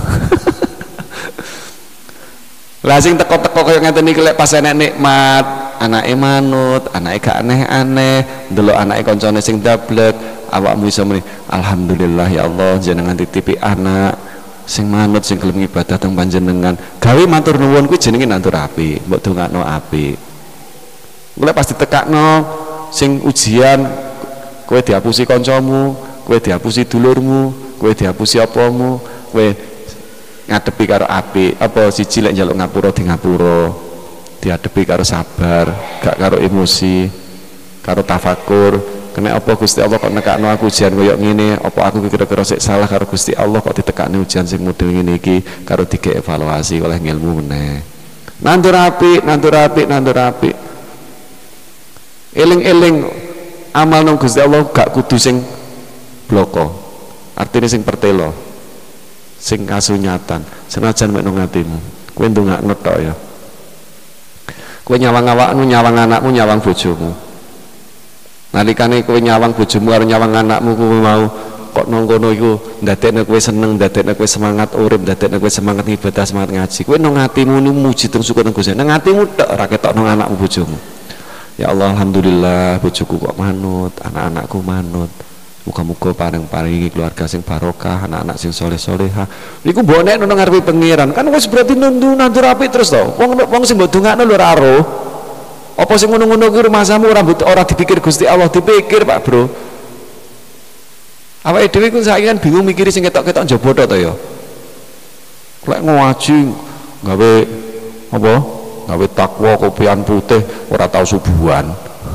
Lah sing teko-teko kaya ngeten iki lek pas enek nikmat, anake manut, anake gak aneh-aneh, ndelok anake kancane sing dablek, awakmu iso muni, alhamdulillah ya Allah jenengan titipi anak sing manut sing gelem ibadah teng panjenengan. Gawe matur nuwun kuwi jenenge nandur apik, mbok dongakno apik. Lek pas ditekakno sing ujian, kowe dihapusi kancamu, kowe dihapusi dulurmu, kowe dihapusi apamu, kowe ngadepi karo apik, apa siji lek njaluk ngapura di ngapura, diadepi karo sabar, gak karo emosi, karo tafakur. Kena apa Gusti Allah kok nekakno aku ujian koyo ngene, apa aku kira-kira sik salah karo Gusti Allah kok ditekakne ujian sing model ngene iki, karo dike evaluasi oleh ilmu meneh. Nandur apik, nandur apik, nandur apik. Eling-eling amal nang Gusti Allah gak kudu sing bloko. Artine sing pertelo. Sing kasunyatan senajan mek nang atimu kowe ndongakno tok ya kowe nyawang awakmu nyawang anakmu nyawang bojomu nalikane kowe nyawang bojomu karo nyawang anakmu kowe mau kok nang kono iku ndadekne kowe seneng ndadekne kowe semangat urip ndadekne kowe semangat ibadah semangat ngaji kowe nang atimu ni muji terus syukur nang Gusti nang atimu tok ora ketok nang anakmu bojomu ya Allah alhamdulillah bojoku kok manut anak-anakku manut. Muga-muga paring-paringi keluarga sing barokah, anak-anak sing soleh-soleha. Niku mbok nek nang ngarepe pangeran, kan wis berarti nundu nandur apik terus to. Wong wong sing mbok dongakno lho ora ro. Apa sing ngono-ngono kuwi rumasamu ora ora dipikir Gusti Allah, dipikir Pak Bro. Awake dhewe ku saiki kan bingung mikiri sing ketok-ketok njaba tok to ya. Lek ngaji gawe apa? Gawe takwa kopian putih ora tau subuhan.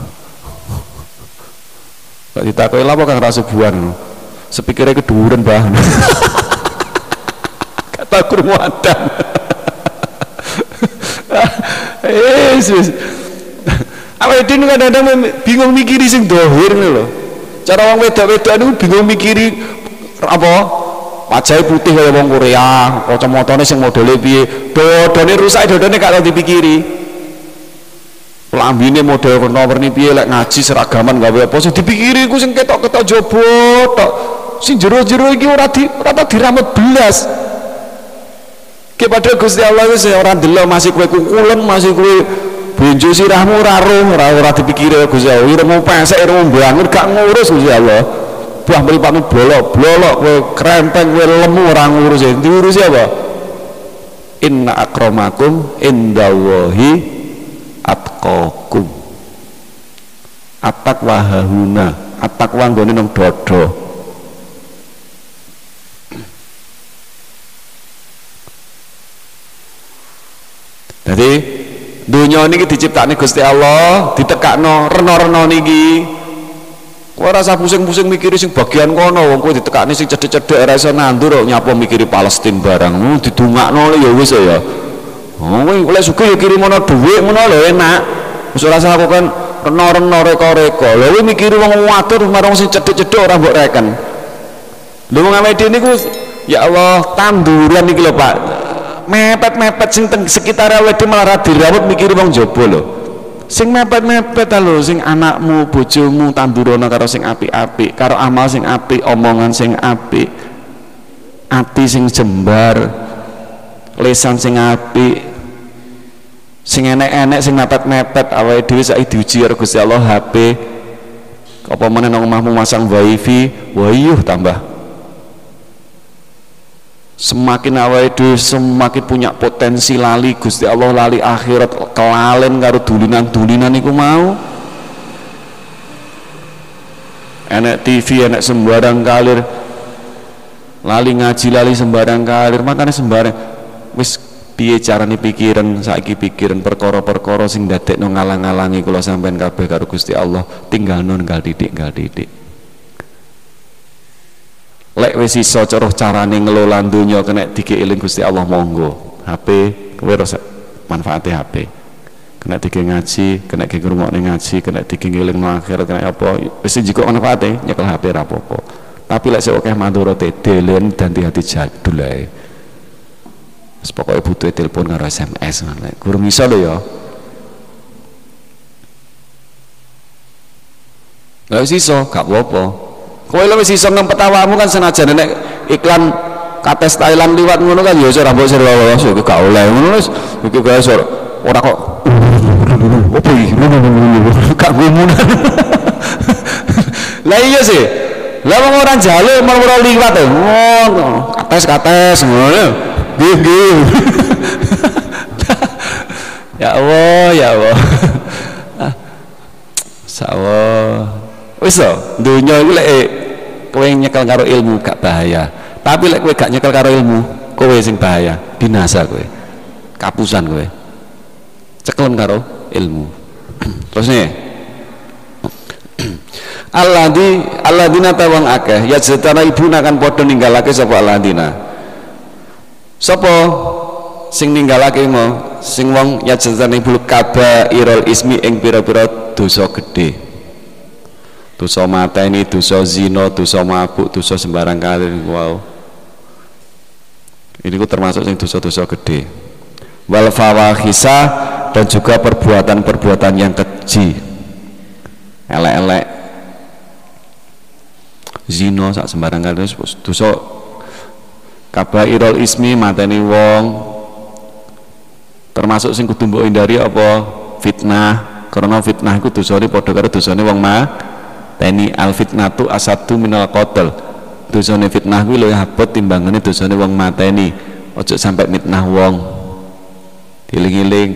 Gak ditakoki lha apa kang ra subuhan. Sepikire keduren bahan. Kata krungu adan. Yesus. Awake dhewe kadang-kadang bingung mikiri sing dohir ngono lho. Cara wong wedok-wedok niku bingung mikiri apa? Wajahe putih kaya wong Korea, kacamatane sing modele piye. Dodone rusak, dodone gak tau dipikiri. Lambine model warna-warni piye lek ngaji seragaman gawe apa sing dipikiri iku sing ketok-ketok jaba tok. Sing jero-jero iki ora di ora tau diramut belas. Ki padha Gusti Allah wis ora ndelok masih kowe kukulen, masih kowe benjo sirahmu ora roh, ora ora dipikiri Gusti Allah. Iremu pesek, iremu bangun gak ngurus Gusti Allah. Buah mripatmu bolok-bolok kowe krempeng kowe lemu ora ngurus. Diurusi apa? Inna akramakum indallahi atqakum. At-taqwa hahuna, at-taqwa nggone nang dada. Jadi dunia niki diciptakne Gusti Allah, ditekakno rena-rena niki. Kowe ora usah pusing-pusing mikiri sing bagian kono, wong kowe ditekakne sing cedhek-cedhek ora iso nandur kok nyapa mikiri Palestina barang. Nu didungakno ya wis ya. Oh, kowe oleh sugih ya kirimono dhuwit ngono lho enak. Wis ora usah lakukan rena-rena reka-reka. Lha kowe mikiri wong watur marang sing cedhek-cedhek ora mbok reken. Lho wong awake dhewe niku ya Allah tanduran iki lho Pak. Mepet-mepet sing teng sekitar awake dhewe malah ra dirawat mikiri wong jaba lho. Sing mepet-mepet ta lho sing anakmu, bojomu tandurono karo sing apik-apik, karo amal sing apik, omongan sing apik. Ati sing jembar, lesan sing apik, sing enek-enek sing mepet-mepet awake dhewe saiki diuji karo Gusti Allah H P. Apa meneh nang omahmu masang wifi, wayuh tambah. Semakin awake dhewe semakin punya potensi lali Gusti Allah, lali akhirat, kelalen karo dulinan-dulinan iku mau. Enek T V, enek sembarang kalir, lali ngaji, lali sembarang kalir, makane sembarang wis piye carane pikiran saiki pikiran perkara-perkara sing dadekno ngalang-alangi kula sampean kabeh karo Gusti Allah, tinggal nun gal titik gal titik. lek wis iso cara carane ngelola donya kena dikei Gusti Allah monggo. H P kowe rasa manfaate H P. Kena dikei ngaji, kena dikei ngrungokne ngaji, kena dikei ngelingno akhirat, kena apa wis njiko manfaate nyekel H P ra apa-apa. Tapi lek sik akeh mandorote delen dan hati jadul ae. Wis pokoke butuh telepon karo S M S ngono. Kurang iso lho ya. Lah wis iso, gak apa-apa. Kowe lho wis iso ngempet awakmu kan senajan nek iklan kates Thailand liwat ngono kan ya iso rambut sir wawas iki gak oleh ngono wis iki gak iso ora kok opo iki gak ngumunan. Lah iya sih. Lah wong ora njaluk ora liwat e. Oh, kates-kates ngono. Nggih, nggih. Ya Allah, ya Allah. Sawah. Wis to, donya iku lek kowe nyekel karo ilmu gak bahaya. Tapi lek kowe gak nyekel karo ilmu, kowe sing bahaya, binasa kowe. Kapusan kowe. Cekelon karo ilmu. Terus nih. Alladzi alladzina tawang akeh ya setara ibuna kan padha ninggalake sapa alladzina. Sapa sing ninggalake mau sing wong ya setara ibul kabairul ismi ing pira-pira dosa gedhe. Dosa mateni, dosa zina, dosa mabuk, dosa sembarang kali. Wow. Ini ku termasuk sing dosa-dosa gede. Wal fawahisa dan juga perbuatan-perbuatan yang keji. Elek-elek. Zina sak sembarang kali dosa kabairul ismi mateni wong. Termasuk sing kudu mbok hindari apa? Fitnah. Karena fitnah iku dosane padha karo dosane wong ma teni al fitnatu asadu minal qatl. Dosane fitnah kuwi luwih abot timbangane dosane wong mateni. Ojo sampai mitnah wong. Diling-iling.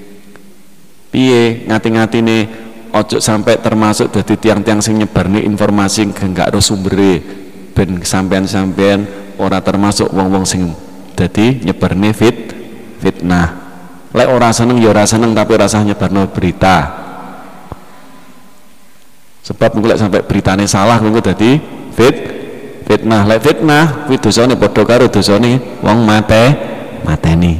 Piye ngati-ngatine ojo sampai termasuk dadi tiang-tiang sing nyebarne informasi gak ro sumbere ben sampean-sampean ora termasuk wong-wong sing dadi nyebarne fit fitnah. Lek ora seneng ya ora seneng tapi ora usah nyebarno berita. Sebab engko lek sampai beritane salah engko dadi fit fitnah. Lek fitnah kuwi dosane padha karo dosane wong mate mateni.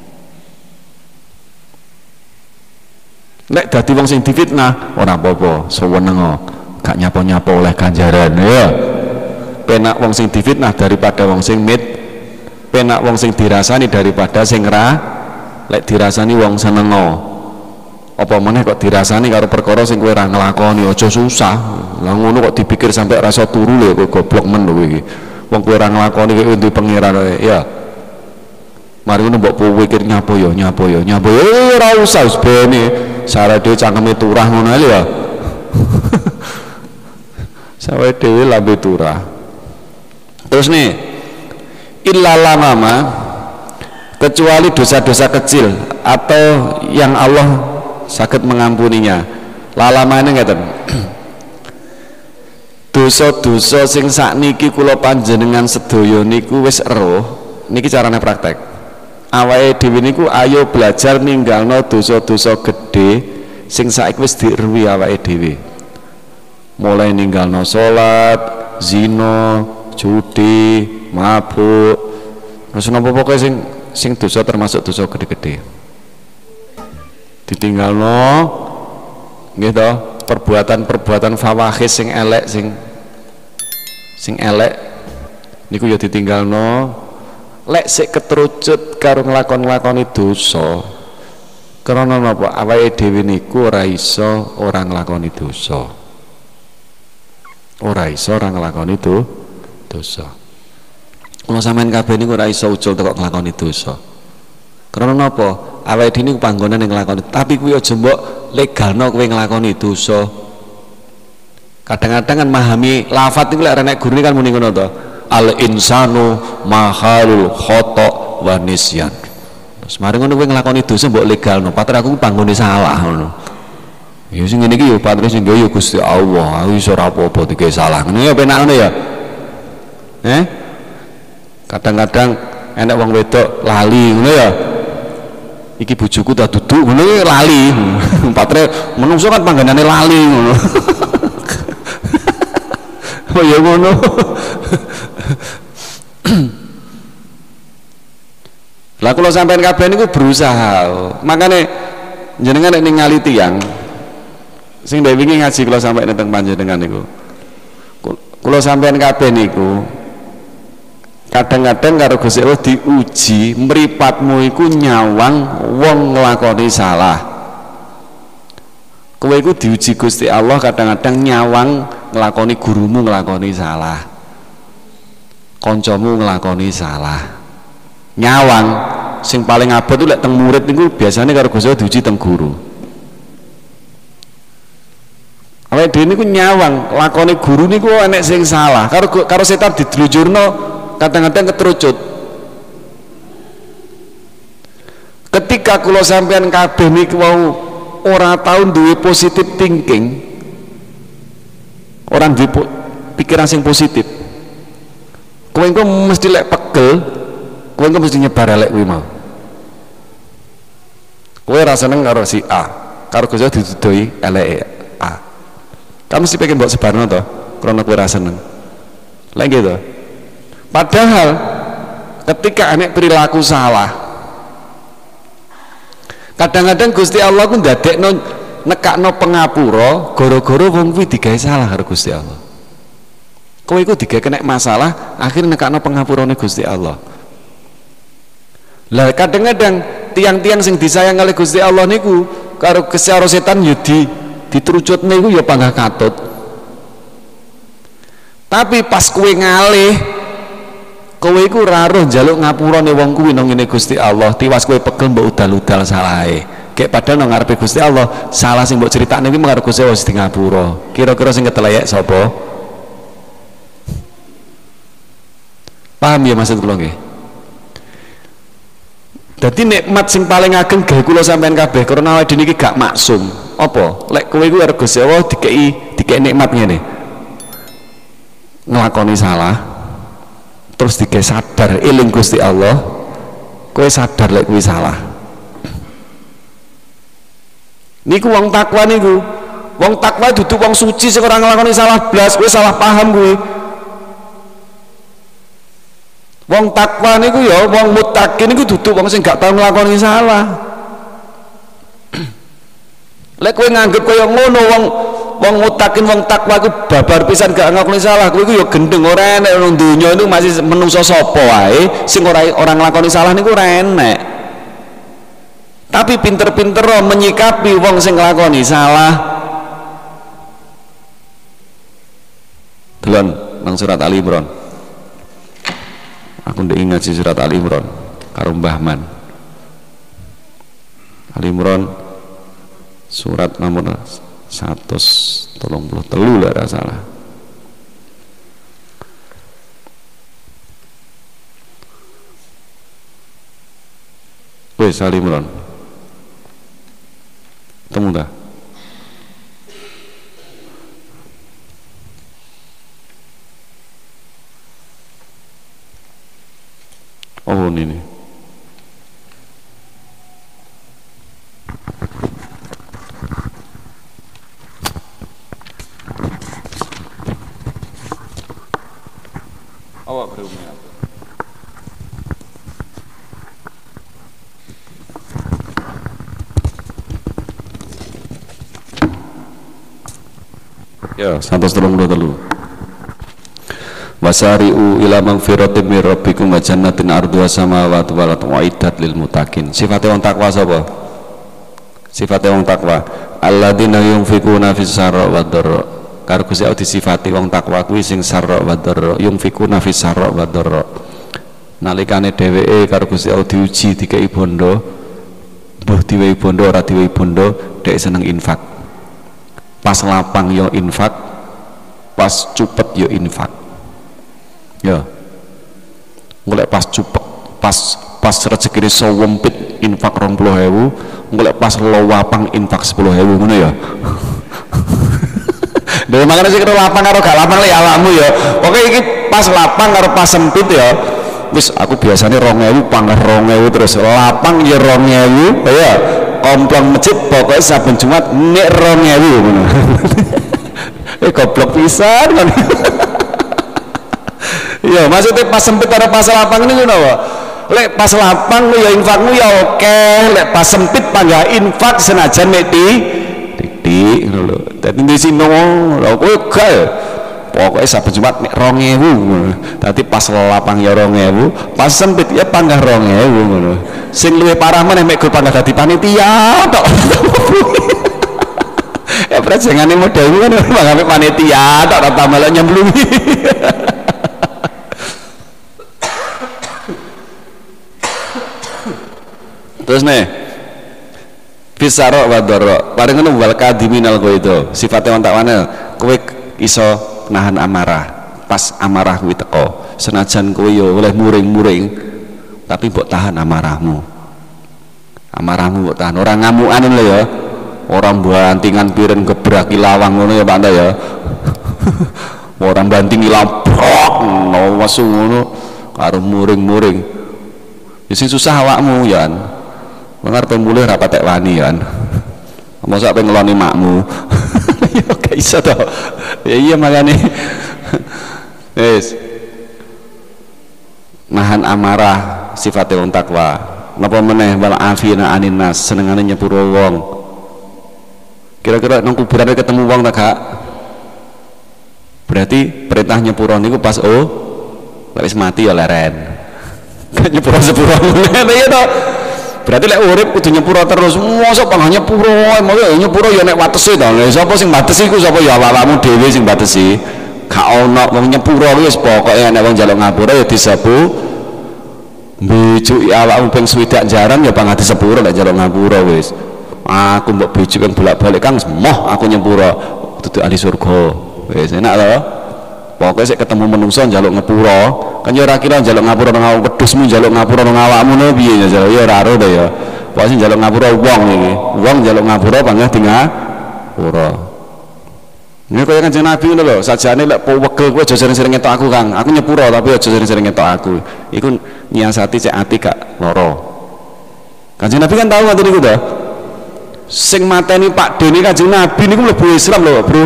Lek dadi wong sing difitnah ora apa-apa, seweneng gak nyapa-nyapa oleh ganjaran ya. Penak wong sing difitnah daripada wong sing mit. Penak wong sing dirasani daripada sing ra. Lek dirasani wong seneng apa meneh kok dirasani karo perkara sing kowe ora nglakoni, aja susah. Lah ngono kok dipikir sampai rasa turu lho kowe goblok men lho iki. Wong kowe ora nglakoni kowe duwe pangeran ya. Mari ngono mbok pikir nyapo ya, nyapo ya, nyapo ya ora usah wis bene. Sare dhewe cangkeme turah ngono ae ya. Sawe dhewe lambe turah. Terus nih illa lamama kecuali dosa-dosa kecil atau yang Allah sakit mengampuninya. Lalamane ngeten. Dosa-dosa sing sakniki kula panjenengan sedaya niku wis eruh. Niki carane praktek. Awake dhewe niku ayo belajar ninggalno dosa-dosa gedhe sing saiki wis diruwi awake dhewe. Mulai ninggalno salat, zina, judi, mabuk. Terus napa pokoke sing sing dosa termasuk dosa gede-gede. Ditinggalno nggih to perbuatan-perbuatan fawahis sing elek sing sing elek niku ya ditinggalno. Lek sik keterucut karo nglakon-nglakoni dosa karena napa awake dhewe niku ora iso ora nglakoni dosa. Ora iso ora nglakoni do dosa. Kula sampean kabeh niku ora iso ucul teko nglakoni dosa. Karena napa? Awake dhewe niku panggonan ning nglakoni, tapi kuwi aja mbok legalno kowe nglakoni dosa. Kadang-kadang kan memahami lafadz niku lek nek gurune kan muni ngono to. Al insanu mahalul khata wa nisyan. Terus mari ngono kowe nglakoni dosa mbok legalno, pater aku panggone salah ngono. Ya sing ngene iki ya pater sing ya Gusti Allah, aku iso ora apa-apa dike salah. Ngene ya penak ngono ya. Eh? Kadang-kadang enek wong wedok lali ngono ya. Iki bojoku dah duduk ngono lali. Patre menungso kan panggonane lali ngono. Apa ya ngono? Lah kula sampean kabeh niku berusaha. Makane jenengan nek ningali tiyang sing ndek wingi ngaji kula sampeyan teng panjenengan niku. Kula sampean kabeh niku kadang-kadang karo Gusti Allah diuji mripatmu iku nyawang wong nglakoni salah. Kowe iku diuji Gusti Allah kadang-kadang nyawang nglakoni gurumu nglakoni salah. Kancamu nglakoni salah. Nyawang sing paling abot itu lek teng murid niku biasanya karo Gusti Allah diuji teng guru. Awake dhewe niku nyawang lakoni guru niku enek sing salah. Karo karo setan didelujurno kadang-kadang keterucut. Ketika kula sampean kabeh niku wau ora tau duwe positive thinking, orang duwe pikiran sing positif, kowe engko mesti lek pegel, kowe engko mesti nyebar elek kuwi mau. Kowe ra seneng karo si A, karo Gusti didudoi eleke A. Kamu mesti pengen mbok sebarno to, krana kowe ra seneng. Lek gitu. Padahal ketika anek perilaku salah, kadang-kadang Gusti Allah ku ndadekno nekakno pengapura gara-gara wong kuwi digawe salah karo Gusti Allah. Kowe iku digawe kena masalah, akhirnya nekakno pengapurane Gusti Allah. Lah kadang-kadang tiang-tiang sing disayang oleh Gusti Allah niku karo karo setan ya di ditrucutne iku ya panggah katut. Tapi pas kowe ngalih, kowe iku ora roh njaluk ngapurane wong kuwi nang ngene Gusti Allah, tiwas kowe pegel mbok udal-udal salahe. Kayak padahal nang ngarepe Gusti Allah, salah sing mbok critakne iki karo Gusti Allah wis di ngapura. Kira-kira sing keteleyek sapa? Paham ya maksud kula nggih? Dadi nikmat sing paling ageng gawe kula sampean kabeh karena awake dhewe iki gak maksum. Apa? Lek kowe iku karo Gusti Allah dikeki dikeki nikmat ngene. Nglakoni salah terus dikei sadar eling Gusti Allah, kowe sadar lek kuwi salah. Niku wong takwa niku, wong takwa dudu wong suci sing ora nglakoni salah blas, kowe salah paham kuwi. Wong takwa niku ya wong muttaqin niku dudu wong sing gak tau nglakoni salah. Lek kowe nganggep kaya ngono wong wong muttaqin wong takwa ku babar pisan gak nglakoni salah, kowe iku ya gendeng ora enek nang donya itu masih menungso sapa wae sing ora ora nglakoni salah niku ora enek. Tapi pinter-pinter menyikapi wong sing nglakoni salah. Delon nang surat Ali Imran. Aku ndek ingat si surat Ali Imran karo Mbah Man. Ali Imran surat nomor seratus tiga puluh tiga lah rasa salah. Wes Ali Imran temu dah. Oh ini nih. Awak berumur apa? Ya, seratus tiga puluh tiga. Wasari'u ila magfiratin min rabbikum wa jannatin arduha samawati wal ardu uiddat lil muttaqin. Sifate wong takwa sapa? Sifate wong takwa alladzina yunfikuna fis sarra wad dharra. Karo Gusti Allah disifati wong takwa kuwi sing sarra wad dharra, yunfikuna fis sarra wad dharra. Nalikane dheweke karo Gusti Allah diuji dikei bondo, mbuh diwehi bondo ora diwehi bondo, dhek seneng infak. Pas lapang yo infak, pas cupet yo infak. Ya, ngolek pas cupek, pas pas rezeki sawempit infak rong puluh ewu, ngolek pas lowapang infak sepuluh ewu ngono ya. Dari makanya sih kira lapang karo gak lapang le awakmu ya. Oke iki pas lapang karo pas sempit ya. Wis aku biasanya rong ewu pangkat rong ewu terus lapang ya rong ewu ya. Komplong masjid pokoknya saben Jumat nek rong ewu ngono. Eh goblok pisan kan. Ya maksudnya pas sempit karo pas lapang niku napa? Lek pas lapang ya infakmu ya oke, lek pas sempit panggah infak senajan mek di titik ngono lho. Dadi di sino lho kowe gak ya. Pokoke saben Jumat nek dua ribu ngono. Dadi pas lapang ya dua ribu, pas sempit ya panggah dua ribu ngono. Sing luwih parah meneh mek go panggah dadi panitia tok. Ya prejengane model kan panggah panitia tok ora malah nyemplungi. Terus nih fisarok wadorok paling ngono wal kadiminal kowe itu sifatnya wong takwane kowe iso nahan amarah pas amarah kuwi teko senajan kowe yo oleh muring-muring tapi mbok tahan amarahmu amarahmu mbok tahan orang ngamukan lho ya orang bantingan piren gebraki lawang ngono ya Pak Anda ya orang bantingi lambrok no wasu ngono karo muring-muring ya sing susah awakmu ya ngarep mulih ra patek wani kan. Mosok pengen ngeloni makmu. Ya gak iso to. Ya iya makane. Wis. Nahan amarah sifate wong takwa. Napa meneh wal afina anin nas senengane nyepuro wong. Kira-kira nang kuburan ketemu wong ta gak? Berarti perintah nyepuro niku pas oh wis mati ya leren. Nyepuro sepuro ngene ya to. Berarti lek urip kudu nyepuro terus. Mosok panggah nyepuro, mosok nyepuro ya nek watese to. Lha sapa sing batesi iku sapa ya awakmu dhewe sing batesi. Gak ono wong nyepuro wis pokoke nek wong njaluk ngapura ya disepu. Mbejuki awakmu ping swidak jaran ya panggah disepuro lek njaluk ngapura wis. Aku mbok bejuk kan bolak-balik Kang moh aku nyepuro dudu ahli surga. Wis enak to. Pokoke sik ketemu menungso njaluk ngapura. Kan ya ora kira njaluk ngapura nang awak wedhusmu njaluk ngapura nang awakmu no piye ya ya ora ro to ya. Pokoke sing njaluk ngapura wong iki. Wong njaluk ngapura panggah di ngapura. Ini kaya Kanjeng Nabi ngono lho, sajane lek wegel kowe aja sering-sering ngetok aku Kang. Aku nyepura tapi aja sering-sering ngetok aku. Iku nyiasati cek ati gak lara. Kanjeng Nabi kan tahu ngoten niku to. Sing mateni Pak Dene Kanjeng Nabi niku mlebu Islam lho, Bro.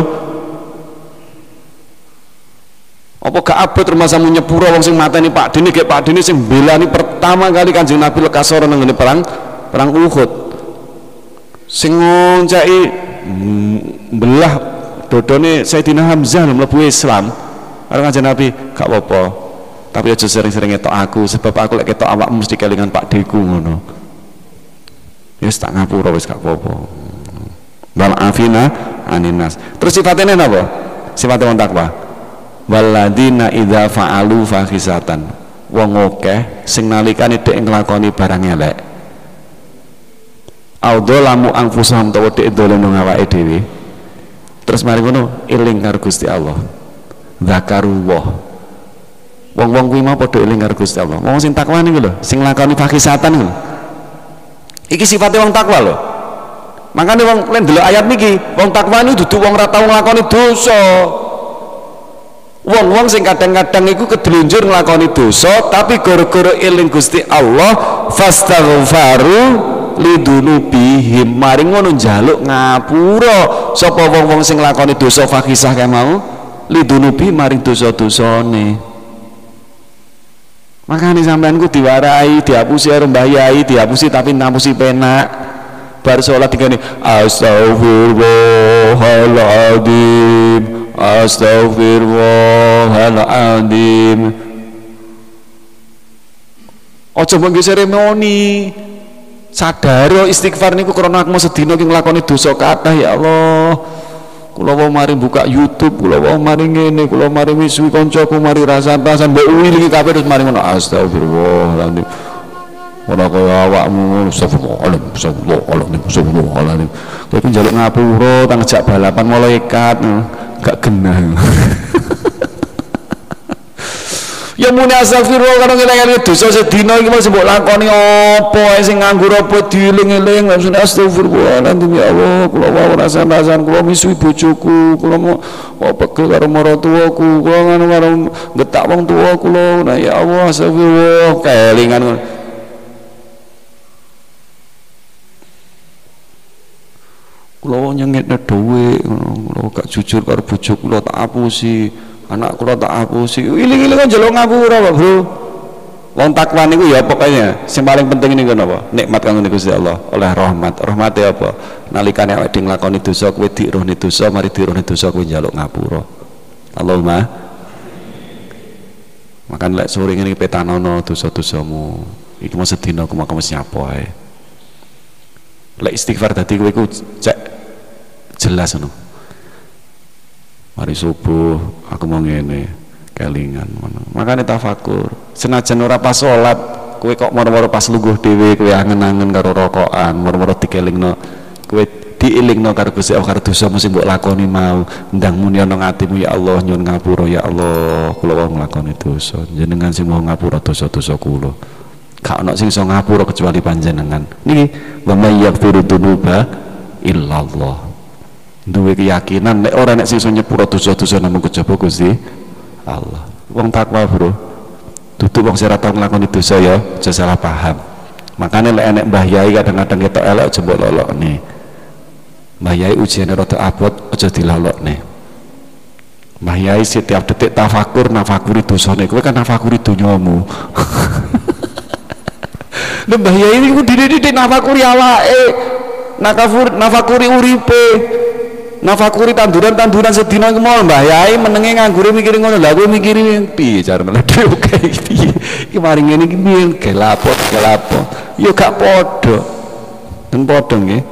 Apa gak abot rumah samu nyepuro wong sing mateni Pak Dene gek Pak Dene sing belani pertama kali Kanjeng Nabi lekasara nang ngene perang perang Uhud. Sing ngoncaki belah dodone Sayyidina Hamzah lho mlebu Islam. Karo Kanjeng Nabi gak apa-apa. Tapi aja sering-sering ketok aku sebab aku lek ketok awakmu mesti kelingan Pak Deku ngono. Wis tak ngapura wis gak apa-apa. Wal afina aninas. Terus sifatene napa? Sifate wong takwa. Waladina idza fa'alu fahisatan wong akeh sing nalikane dhek nglakoni barang elek audolamu anfusahum tawa dhek doleno awake dhewe terus mari ngono eling karo Gusti Allah zakarullah wong-wong kuwi mau padha eling karo Gusti Allah wong sing takwa niku lho sing nglakoni fahisatan niku iki sifate wong takwa lho makane wong lek ndelok ayat niki wong takwa niku dudu wong ora tau nglakoni dosa. Wong-wong sing kadang-kadang iku kedlunjur nglakoni dosa tapi gara-gara eling Gusti Allah fastaghfaru lidunubihim mari ngono njaluk ngapura sapa wong-wong sing nglakoni dosa fahisah kae mau lidunubi maring dosa-dosane. Makane sampean ku diwarai dihapusi karo Mbah Yai dihapusi tapi napusi penak bar salat digane astagfirullahaladzim Astagfirullahaladzim. Ojo mengki seremoni. Sadar istighfar niku krana aku sedina ki nglakoni dosa kathah ya Allah. Kula wae mari buka YouTube, kula wae mari ngene, kula mari misuhi kancaku mari rasan-rasan mbok wilingi kabeh terus mari ngono astagfirullahaladzim. Ora kaya awakmu astagfirullahaladzim, astagfirullahaladzim, astagfirullahaladzim. Kowe njaluk ngapura tang ngejak balapan malaikat. Gak genah. Ya muni astagfirullah karo ngeling-eling dosa sedina iki mesti mbok lakoni apa ae sing nganggur apa dieling-eling maksudne astagfirullahaladzim ya Allah kula wau rasan-rasan kula misuhi bojoku kula mau pegel karo maratuwaku kula ngono karo getak wong tuwa kula nah ya Allah astagfirullah kelingan ngono. Kula nyengetne dhuwit ngono kula gak jujur karo bojoku kula tak apusi anak kula tak hapusi. Iling-iling kok njaluk ngapura, Pak Bro. Wong takwa niku ya pokoknya sing paling penting niku napa? Nikmat kanggo Gusti Allah oleh rahmat. Rahmate apa? Nalikane awake dhewe nglakoni dosa kowe dirohni dosa, mari dirohni dosa kowe njaluk ngapura. Allahumma. Makan lek sore ngene petanono dosa-dosamu. Iki mau sedina aku mau mesti apa ae. Lek istighfar dadi kowe iku cek jelas ngono. Mari subuh aku mau ngene. Kelingan ngono. Makane tafakur. Senajan ora pas salat, kowe kok moro-moro pas lungguh dhewe kowe angen-angen karo rokokan, moro-moro dikelingno, kowe dielingno karo Gusti Allah karo dosa mesti mbok lakoni mau. Ndang muni ana atimu ya Allah nyuwun ngapura ya Allah, kula wong nglakoni dosa. Jenengan sing mau ngapura dosa-dosa kula. Gak ana sing iso ngapura kecuali panjenengan. Niki wa may yaghfiru dzunuba illallah. Duwe keyakinan nek ora nek sing iso nyepura dosa-dosa namung kejaba Gusti Allah. Wong takwa bro, duduk wong sira tau nglakoni dosa ya, aja salah paham. Makanya lek enek mbah yai kadang-kadang ketok elek aja mbok lolokne. Mbah yai ujiane rada abot aja dilolokne. Mbah yai setiap detik tafakur nafakuri dosane, kowe kan nafakuri donyamu. Lha mbah yai niku dididik nafakuri awake, nakafur nafakuri uripe. Nafakuri tanduran-tanduran sedina iki mau Mbah Yai menenge nganggure mikiri ngono. Lah kowe mikiri piye carane dhewe oke piye? Iki mari ngene iki piye gelapot gelapot. Ya gak padha. Den padha nggih.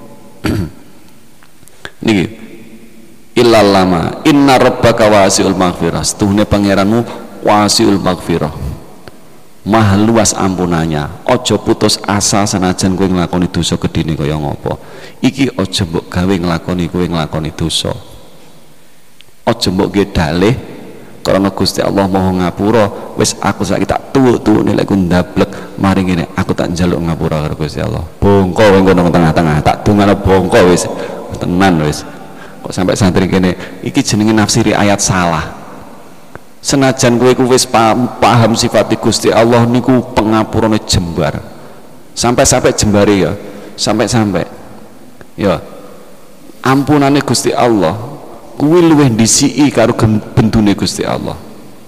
Niki. Illal lama inna rabbaka wasiul maghfirah. Setuhune pangeranmu wasiul maghfirah. Maha luas ampunannya. Ojo putus asa senajan kowe nglakoni dosa gedine kaya ngopo. Iki ojo mbok gawe nglakoni kowe nglakoni dosa. Ojo mbok ge dalih karena Gusti Allah mau ngapura. Wis aku saiki tak tuwuk-tuwukne lek ku ndablek mari ngene aku tak njaluk ngapura karo Gusti Allah. Bongko kowe ngono tengah-tengah tak dungane bongko wis tenan wis. Kok sampai santri kene iki jenenge nafsiri ayat salah. Senajan kowe ku wis paham, paham sifat Gusti Allah niku pengapurane jembar. Sampai-sampai jembare ya. Sampai-sampai. Ya. Ampunane Gusti Allah kuwi luwih ndisiki karo bentune Gusti Allah.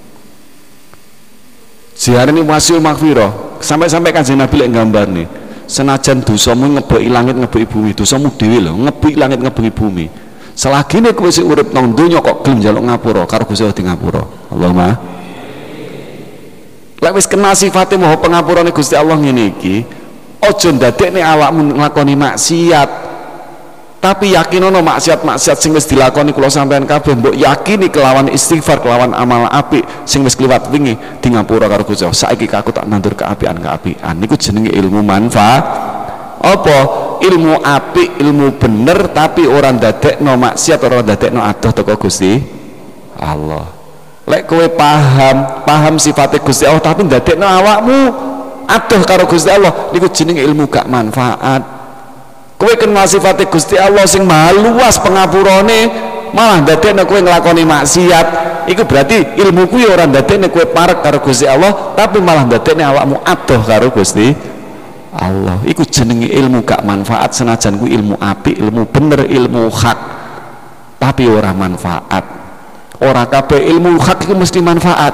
Ziarane wasiul maghfirah. Sampai-sampai Kanjeng Nabi lek nggambarne, senajan dosamu ngebeki langit ngebeki bumi, dosamu dhewe lho ngebeki langit ngebeki bumi. Selagi ini kowe sing urip nang donya kok gelem njaluk ngapura karo Gusti Allah di ngapura. Allahumma. Lek wis kenal sifate maha pengapurane Gusti Allah ngene iki, aja ndadekne awakmu nglakoni maksiat. Tapi yakinono maksiat-maksiat sing wis dilakoni kula sampean kabeh mbok yakini kelawan istighfar, kelawan amal apik sing wis kliwat wingi di ngapura karo Gusti Allah. Saiki aku tak nandur keapian-keapian. Niku jenenge ilmu manfaat. Apa? Ilmu apik, ilmu bener tapi orang dadekno maksiat, orang dadekno adoh teko Gusti Allah. Lek kowe paham, paham sifatnya Gusti Allah tapi dadekno awakmu adoh karo Gusti Allah, niku jenenge ilmu gak manfaat. Kowe kenal sifatnya Gusti Allah sing maha luas pengapurane, malah dadekno kowe nglakoni maksiat. Iku berarti ilmu kuwi ora dadekne kowe parek karo Gusti Allah, tapi malah dadekne awakmu adoh karo Gusti Allah. Iku jenenge ilmu gak manfaat senajan ku ilmu apik, ilmu bener, ilmu hak tapi ora manfaat. Ora kabeh ilmu hak iku mesti manfaat.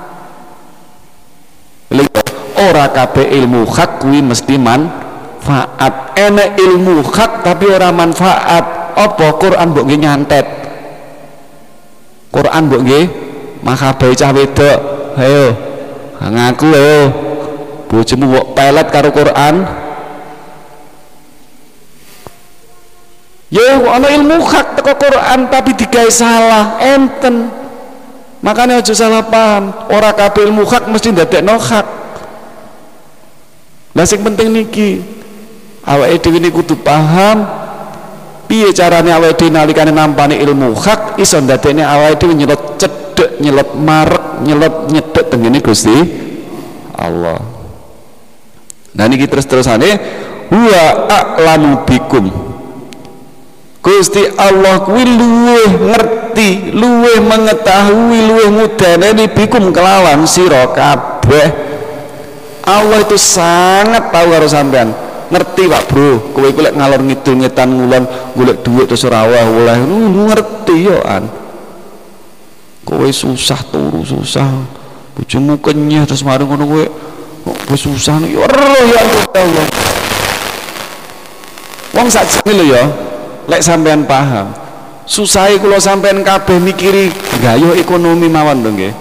Ora kabeh ilmu hak kuwi mesti manfaat. Enek ilmu hak tapi ora manfaat. Apa Quran mbok nggih nyantet? Quran mbok nggih makabai cah wedok. Ayo ngaku ayo. Bojomu kok pelet karo Quran. Ya ana ilmu hak teko Quran tapi digawe salah enten. Makanya aja salah paham. Ora kabeh ilmu hak mesti ndadekno hak. Lah sing penting niki awake dhewe niku kudu paham piye carane awake dhewe nalikane nampani ilmu hak iso ndadekne awake dhewe nyelot cedhek, nyelot marek, nyelot nyedhek tengene Gusti Allah. Nah niki terus-terusane huwa a'lamu bikum. Gusti Allah kuwi luweh ngerti, luweh mengetahui, luweh ngudaneni bikum kelawan sira kabeh. Allah itu sangat tahu karo sampean. Ngerti Pak Bro, kowe iku lek ngalor ngidul ngetan ngulon golek dhuwit terus ora oleh, lu ngerti yo an. kowe susah turu susah bojomu kenyah terus mari ngono kowe kowe susah nek ya Allah. Wong sakjane lho ya lek sampean paham susahe kula sampean kabeh mikiri gayuh ekonomi mawon to nggih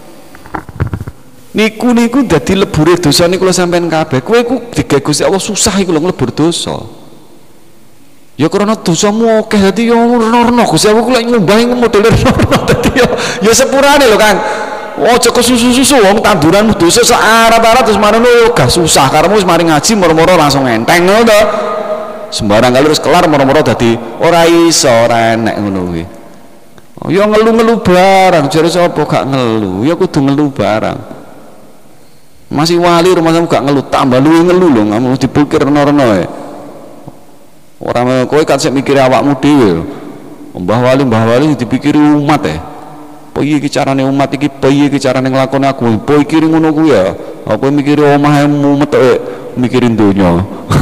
niku niku dadi lebure dosa niku kula sampean kabeh kowe iku digawe Gusti Allah susah iku lho nglebur dosa ya karena dosamu akeh dadi ya rono Gusti Allah kula nyumbang model rono dadi ya ya sepurane lho Kang ojo kesusu-susu wong tanduranmu dosa searat-arat terus marono gak susah karemu wis mari ngaji moro-moro langsung enteng ngono to sembarang kali terus kelar moro-moro dadi ora iso ora enek ngono kuwi oh ya ngelu-ngelu barang jare sapa gak ngelu ya kudu ngelu barang masih wali rumah kamu gak ngelu tambah luwih ngelu lho kamu dipikir reno-reno ae ora kowe kan sik mikir awakmu dhewe mbah wali mbah wali dipikiri umat e piye iki carane umat iki piye iki carane nglakoni aku piye iki ngono kuwi ya apa mikiri omahe mumet e mikirin donya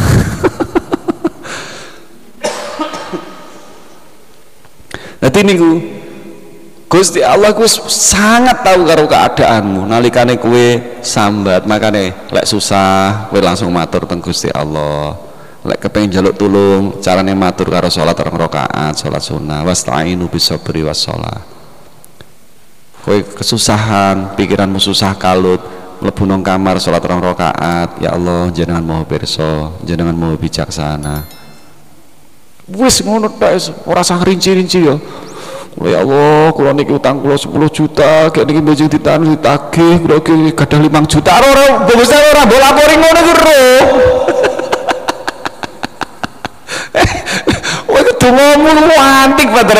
Dadi niku Gusti Allah ku sangat tahu karo keadaanmu nalikane kowe sambat makane lek susah kowe langsung matur teng Gusti Allah lek kepengin njaluk tulung carane matur karo salat rong rakaat salat sunah wasta'inu bisabri wassalah kowe kesusahan pikiranmu susah kalut mlebu nang kamar salat rong rakaat ya Allah jenengan maha pirsa jenengan maha bijaksana wis ngono tok ora usah rinci-rinci ya ya Allah kula niki utang kula sepuluh juta kayak niki mbejeng ditanu ditagih kula iki gadah lima juta ora bagus ora mbok lapori ngono ku ro wah ketungomu antik padre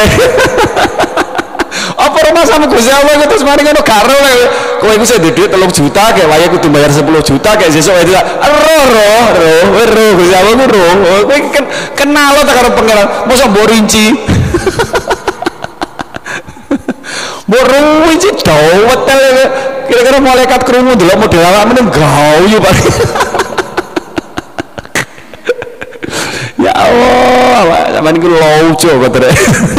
apa rumah sama Gusti Allah terus mari ngono karo kowe iku sing duit telung juta kayak wae kudu bayar sepuluh juta kayak sesuk wae ro ro ro ro Gusti Allah ku ro kowe kenal ta karo pangeran mosok mbok rinci mbok rinci dawet kira-kira malaikat krungu delok model awakmu ning gawe Pak ya Allah sampean iku lucu bener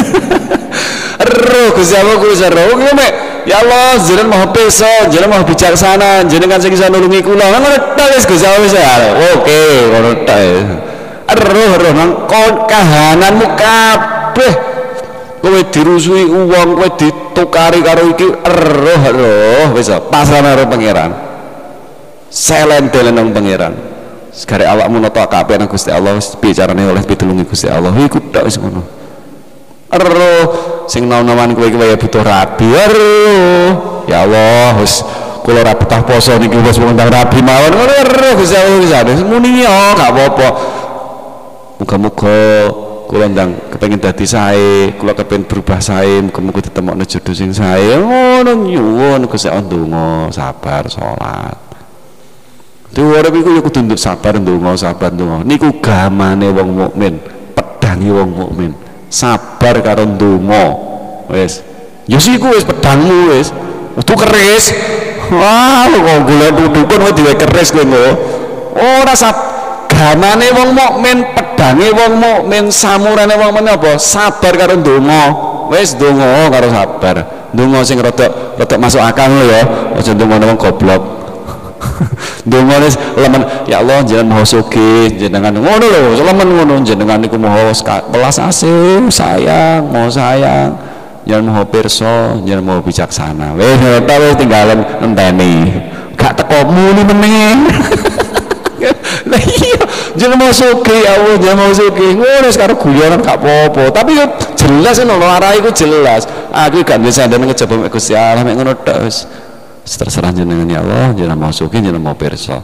roh Gusti Allah ku roh ku mek ya Allah jenengan maha pirsa jenengan maha bijaksana jenengan sing bisa nulungi kula ngono tok wis Gusti Allah wis oke ngono tok roh roh nang kahananmu kabeh kowe dirusui uang kowe ditukari karo iki roh roh wis pasrah karo pangeran selendel nang pangeran segare awakmu nata kabeh nang Gusti Allah wis bicarane oleh pitulungi Gusti Allah iku tok wis ngono roh sing nawan-nawan kowe iki wae butuh rabi roh ya Allah wis kula ra betah poso niki wis ngundang rabi mawon ngono roh Gusti Allah wis ada muni yo gak apa-apa muga-muga kula ndang kepengin dadi sae kula kepengin berubah sae muga-muga ditemokno jodoh sing sae ngono nyuwun Gusti Allah ndonga sabar salat urip iku ya kudu sabar ndonga sabar ndonga niku gamane wong mukmin pedange wong mukmin sabar karo ndonga wis ya siku wis pedangmu wis kudu keris wah kok golek dudukun kowe dhewe keris kowe engko ora sab gamane wong mukmin pedange wong mukmin samurane wong mukmin apa sabar karo ndonga wis ndonga karo sabar ndonga sing rada rada masuk akal lho ya aja ndonga wong goblok ndonga wis lemen ya Allah jenengan maha sugih jenengan ngono lho lemen ngono jenengan niku maha welas asih sayang maha sayang jenengan maha pirsa jenengan maha bijaksana wis ta wis tinggalan enteni gak teko muni meneh lah iya jenengan maha sugih ya Allah jenengan maha sugih ngono karo guyonan gak apa-apa tapi yo jelas ngono arahe iku jelas aku gak bisa ndene ngejaba mek Gusti Allah mek ngono tok wis terserah jenengan ya Allah jenengan mau suki jenengan mau pirsa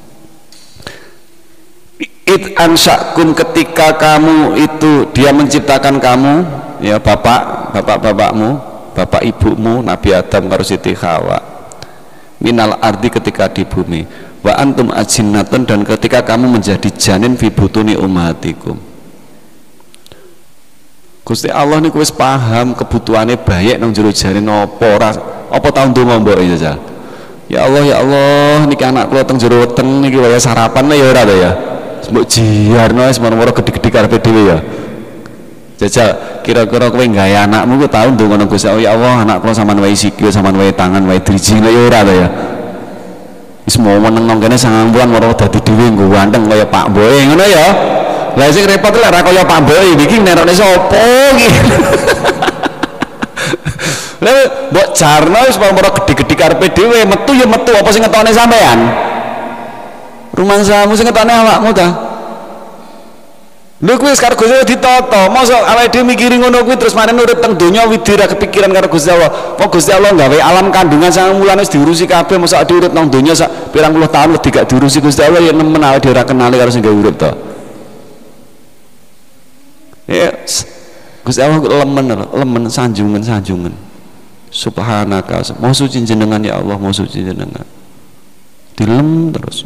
it ansyakum ketika kamu itu dia menciptakan kamu ya bapak bapak-bapakmu bapak ibumu Nabi Adam karo Siti Hawa minal ardi ketika di bumi wa antum ajinnatun dan ketika kamu menjadi janin fi butuni ummatikum Gusti Allah niku wis paham kebutuhane bayek nang jero janin apa ora apa tahun donga mbok ya ya Allah ya Allah niki anak kula teng jero weteng niki wae sarapan ya ora to ya mbok jiarno wis moro-moro gede-gede karepe dhewe ya jajal kira-kira kowe gawe anakmu ku tau ndonga Gusti Allah, ya Allah anak kula sampean wae sikil, sampean wae tangan, wae driji ya ora to ya. Wis mau meneng nang kene sangang bulan ora dadi dhewe nggo ganteng kaya Pak Boy ngono ya. Lah sing repot lek ora kaya Pak Boy iki nerone sapa iki. Lah mbok jarno wis ora gedhe-gedhe karepe dhewe, metu ya metu apa sing ngetone sampean? Rumangsamu sing ngetone awakmu ta? Lha kuwi karo Gusti Allah ditata, mosok awake dhewe mikiri ngono kuwi terus mari urip teng donya widi ra kepikiran karo Gusti Allah. Kok Gusti Allah gawe alam kandungan sangang wulan wis diurusi kabeh, mosok ade urip nang donya sak pirang puluh tahun wedi gak diurusi Gusti Allah ya nemen awake dhewe ora kenali karo sing gawe urip to. Ya Gusti Allah lemen lemen sanjungan-sanjungan. Subhanaka, mau suci jenengan ya Allah, mau suci jenengan. Dilem terus.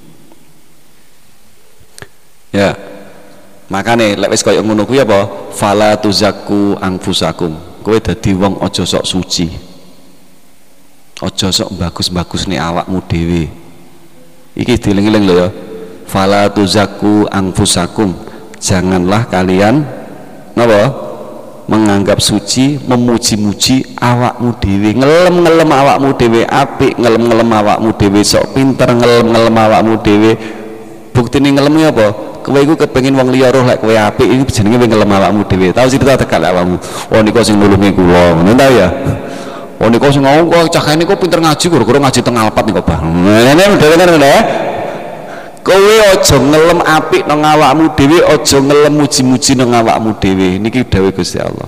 Ya. Makane lek wis kaya ngono kuwi apa? Fala tuzakku anfusakum. Kowe dadi wong aja sok suci. Aja sok bagus-bagusne awakmu dhewe. Iki dieling-eling lho ya. Fala tuzakku anfusakum. Janganlah kalian napa? Menganggap suci, memuji-muji awakmu dhewe, ngelem-ngelem awakmu dhewe apik, ngelem-ngelem awakmu dhewe sok pinter, ngelem-ngelem awakmu dhewe. Buktine ngelem apa? Kowe iku kepengin wong liya roh lek kowe apik iki jenenge kowe ngelem awakmu dhewe. Tau cerita tekal awakmu. Oh niku sing nulungi kula, ngono ta ya. Oh niku sing ngomong kok cah niku pinter ngaji, gara-gara ngaji teng Alpat niku, Bang. Ngene dhewe kan ngono ya. Kowe aja ngelem apik nang awakmu dhewe, aja ngelem muji-muji nang awakmu dhewe. Niki dawuh Gusti Allah.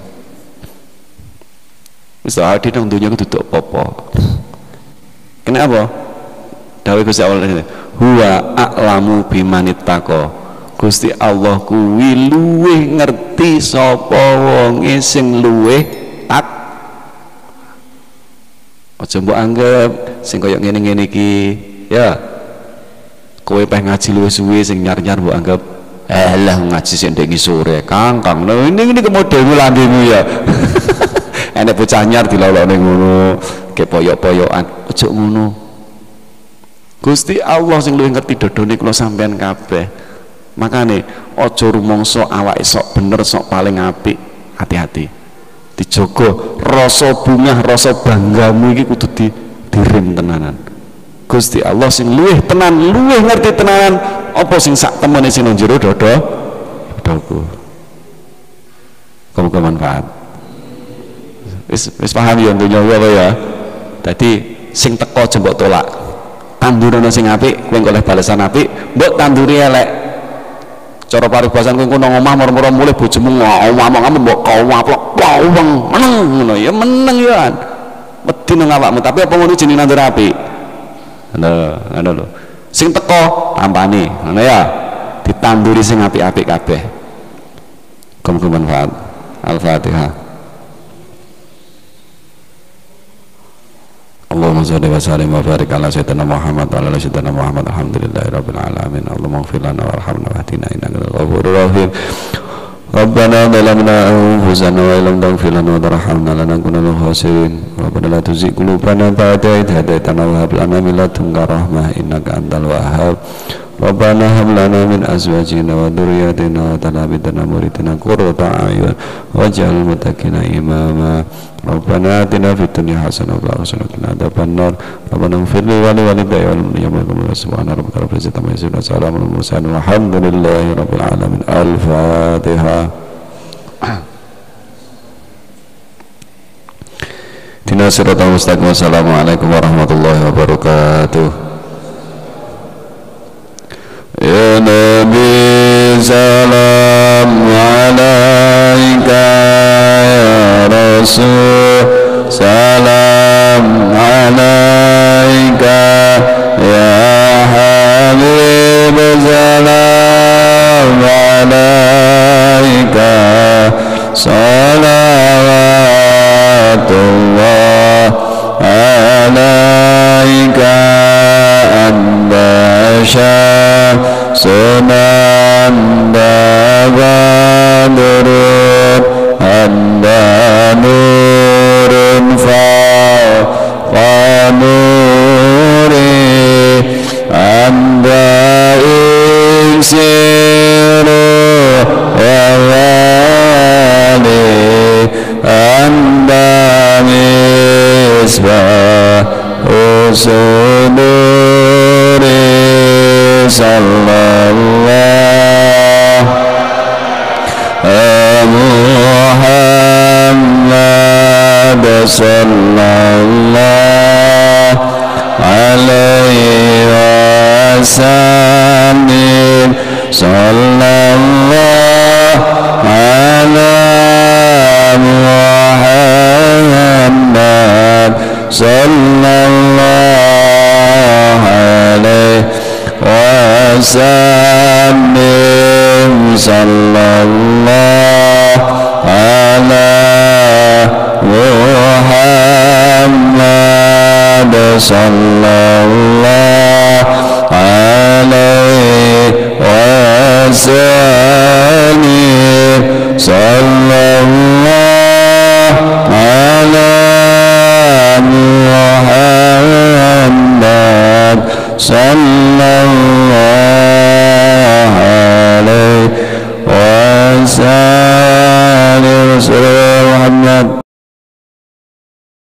Wis ade nang donya kudu duduk apa-apa. Kenapa? Dawuh Gusti Allah. Huwa a'lamu bimanittaqo. Gusti Allah kuwi luwih ngerti sapa wonge sing luwih tak. Aja mbok anggap sing kaya ngene-ngene iki ya. Kowe pengen ngaji luwih suwe sing nyar-nyar mbok anggap alah ngaji sing ndek sore Kang Kang. Lha ini iki modelmu lambemu ya. Enek bocah nyar dilolokne ngono, kepoyok-poyokan. Aja ngono. Gusti Allah sing luwih ngerti dodone kula sampean kabeh. Makane aja rumangsa awake sok bener sok paling apik, hati-hati. Dijogo rasa bungah, rasa banggamu iki kudu di direm tenanan. Gusti Allah sing luwih tenan, luwih ngerti tenanan apa sing sak temene sing nang jero dodo dodoku. Kamu manfaat. Wis wis paham ya dunya apa ya. Dadi sing teko aja mbok tolak. Tandurane sing apik kowe oleh balasan apik, mbok tanduri elek. Cara paribasan kowe nang omah moro-moro mulih bojomu ngomong-ngomong mbok kawaplok wong meneng ngono ya meneng ya. Wedi nang awakmu tapi apa ngono jenenge nandur apik. Ngono, ngono lho. Sing teko tampani, ngono ya. Ditanduri sing apik-apik kabeh. Muga manfaat. Al-Fatihah. Allahumma shalli wa sallim wa barik ala sayyidina Muhammad wa ala sayyidina Muhammad alhamdulillahirabbil alamin. Allahumma ighfir lana warhamna wahdina innaka ghafurur rahim. Rabbana zalamna anfusana wa illam taghfir lana wa tarhamna lanakunanna minal khasirin. Rabbana la tuzigh qulubana ba'da idh hadaytana wa hab lana min ladunka rahmah innaka antal wahhab. Rabbana hab lana min azwajina wa dhurriyyatina qurrata a'yun qurrata a'yun waj'alna lil muttaqina imama. Rabbana atina fid dunya hasanah wa qina adzaban nar. Rabbana ighfir li wa li walidayya wal mu'minina subhana rabbika rabbil izzati amma yasifun wa salamun alal mursalin walhamdulillahi rabbil alamin. Al-Fatihah. Dina siratal mustaqim. Wassalamualaikum warahmatullahi wabarakatuh. Ya Nabi salam alaika ya Rasul salam alaika ya Habib salam alaika salawatullah alaika anda sunan badrun anda nurun fa nuri anda insiru ya wali suduri sallallahu Muhammad sallallahu alaihi wasallam sallallahu ala Muhammad sallallahu alaihi wasallam sallallahu ala Muhammad sallallahu alaihi wasallam sallallahu ala Muhammad sallallahu alaihi wasallam.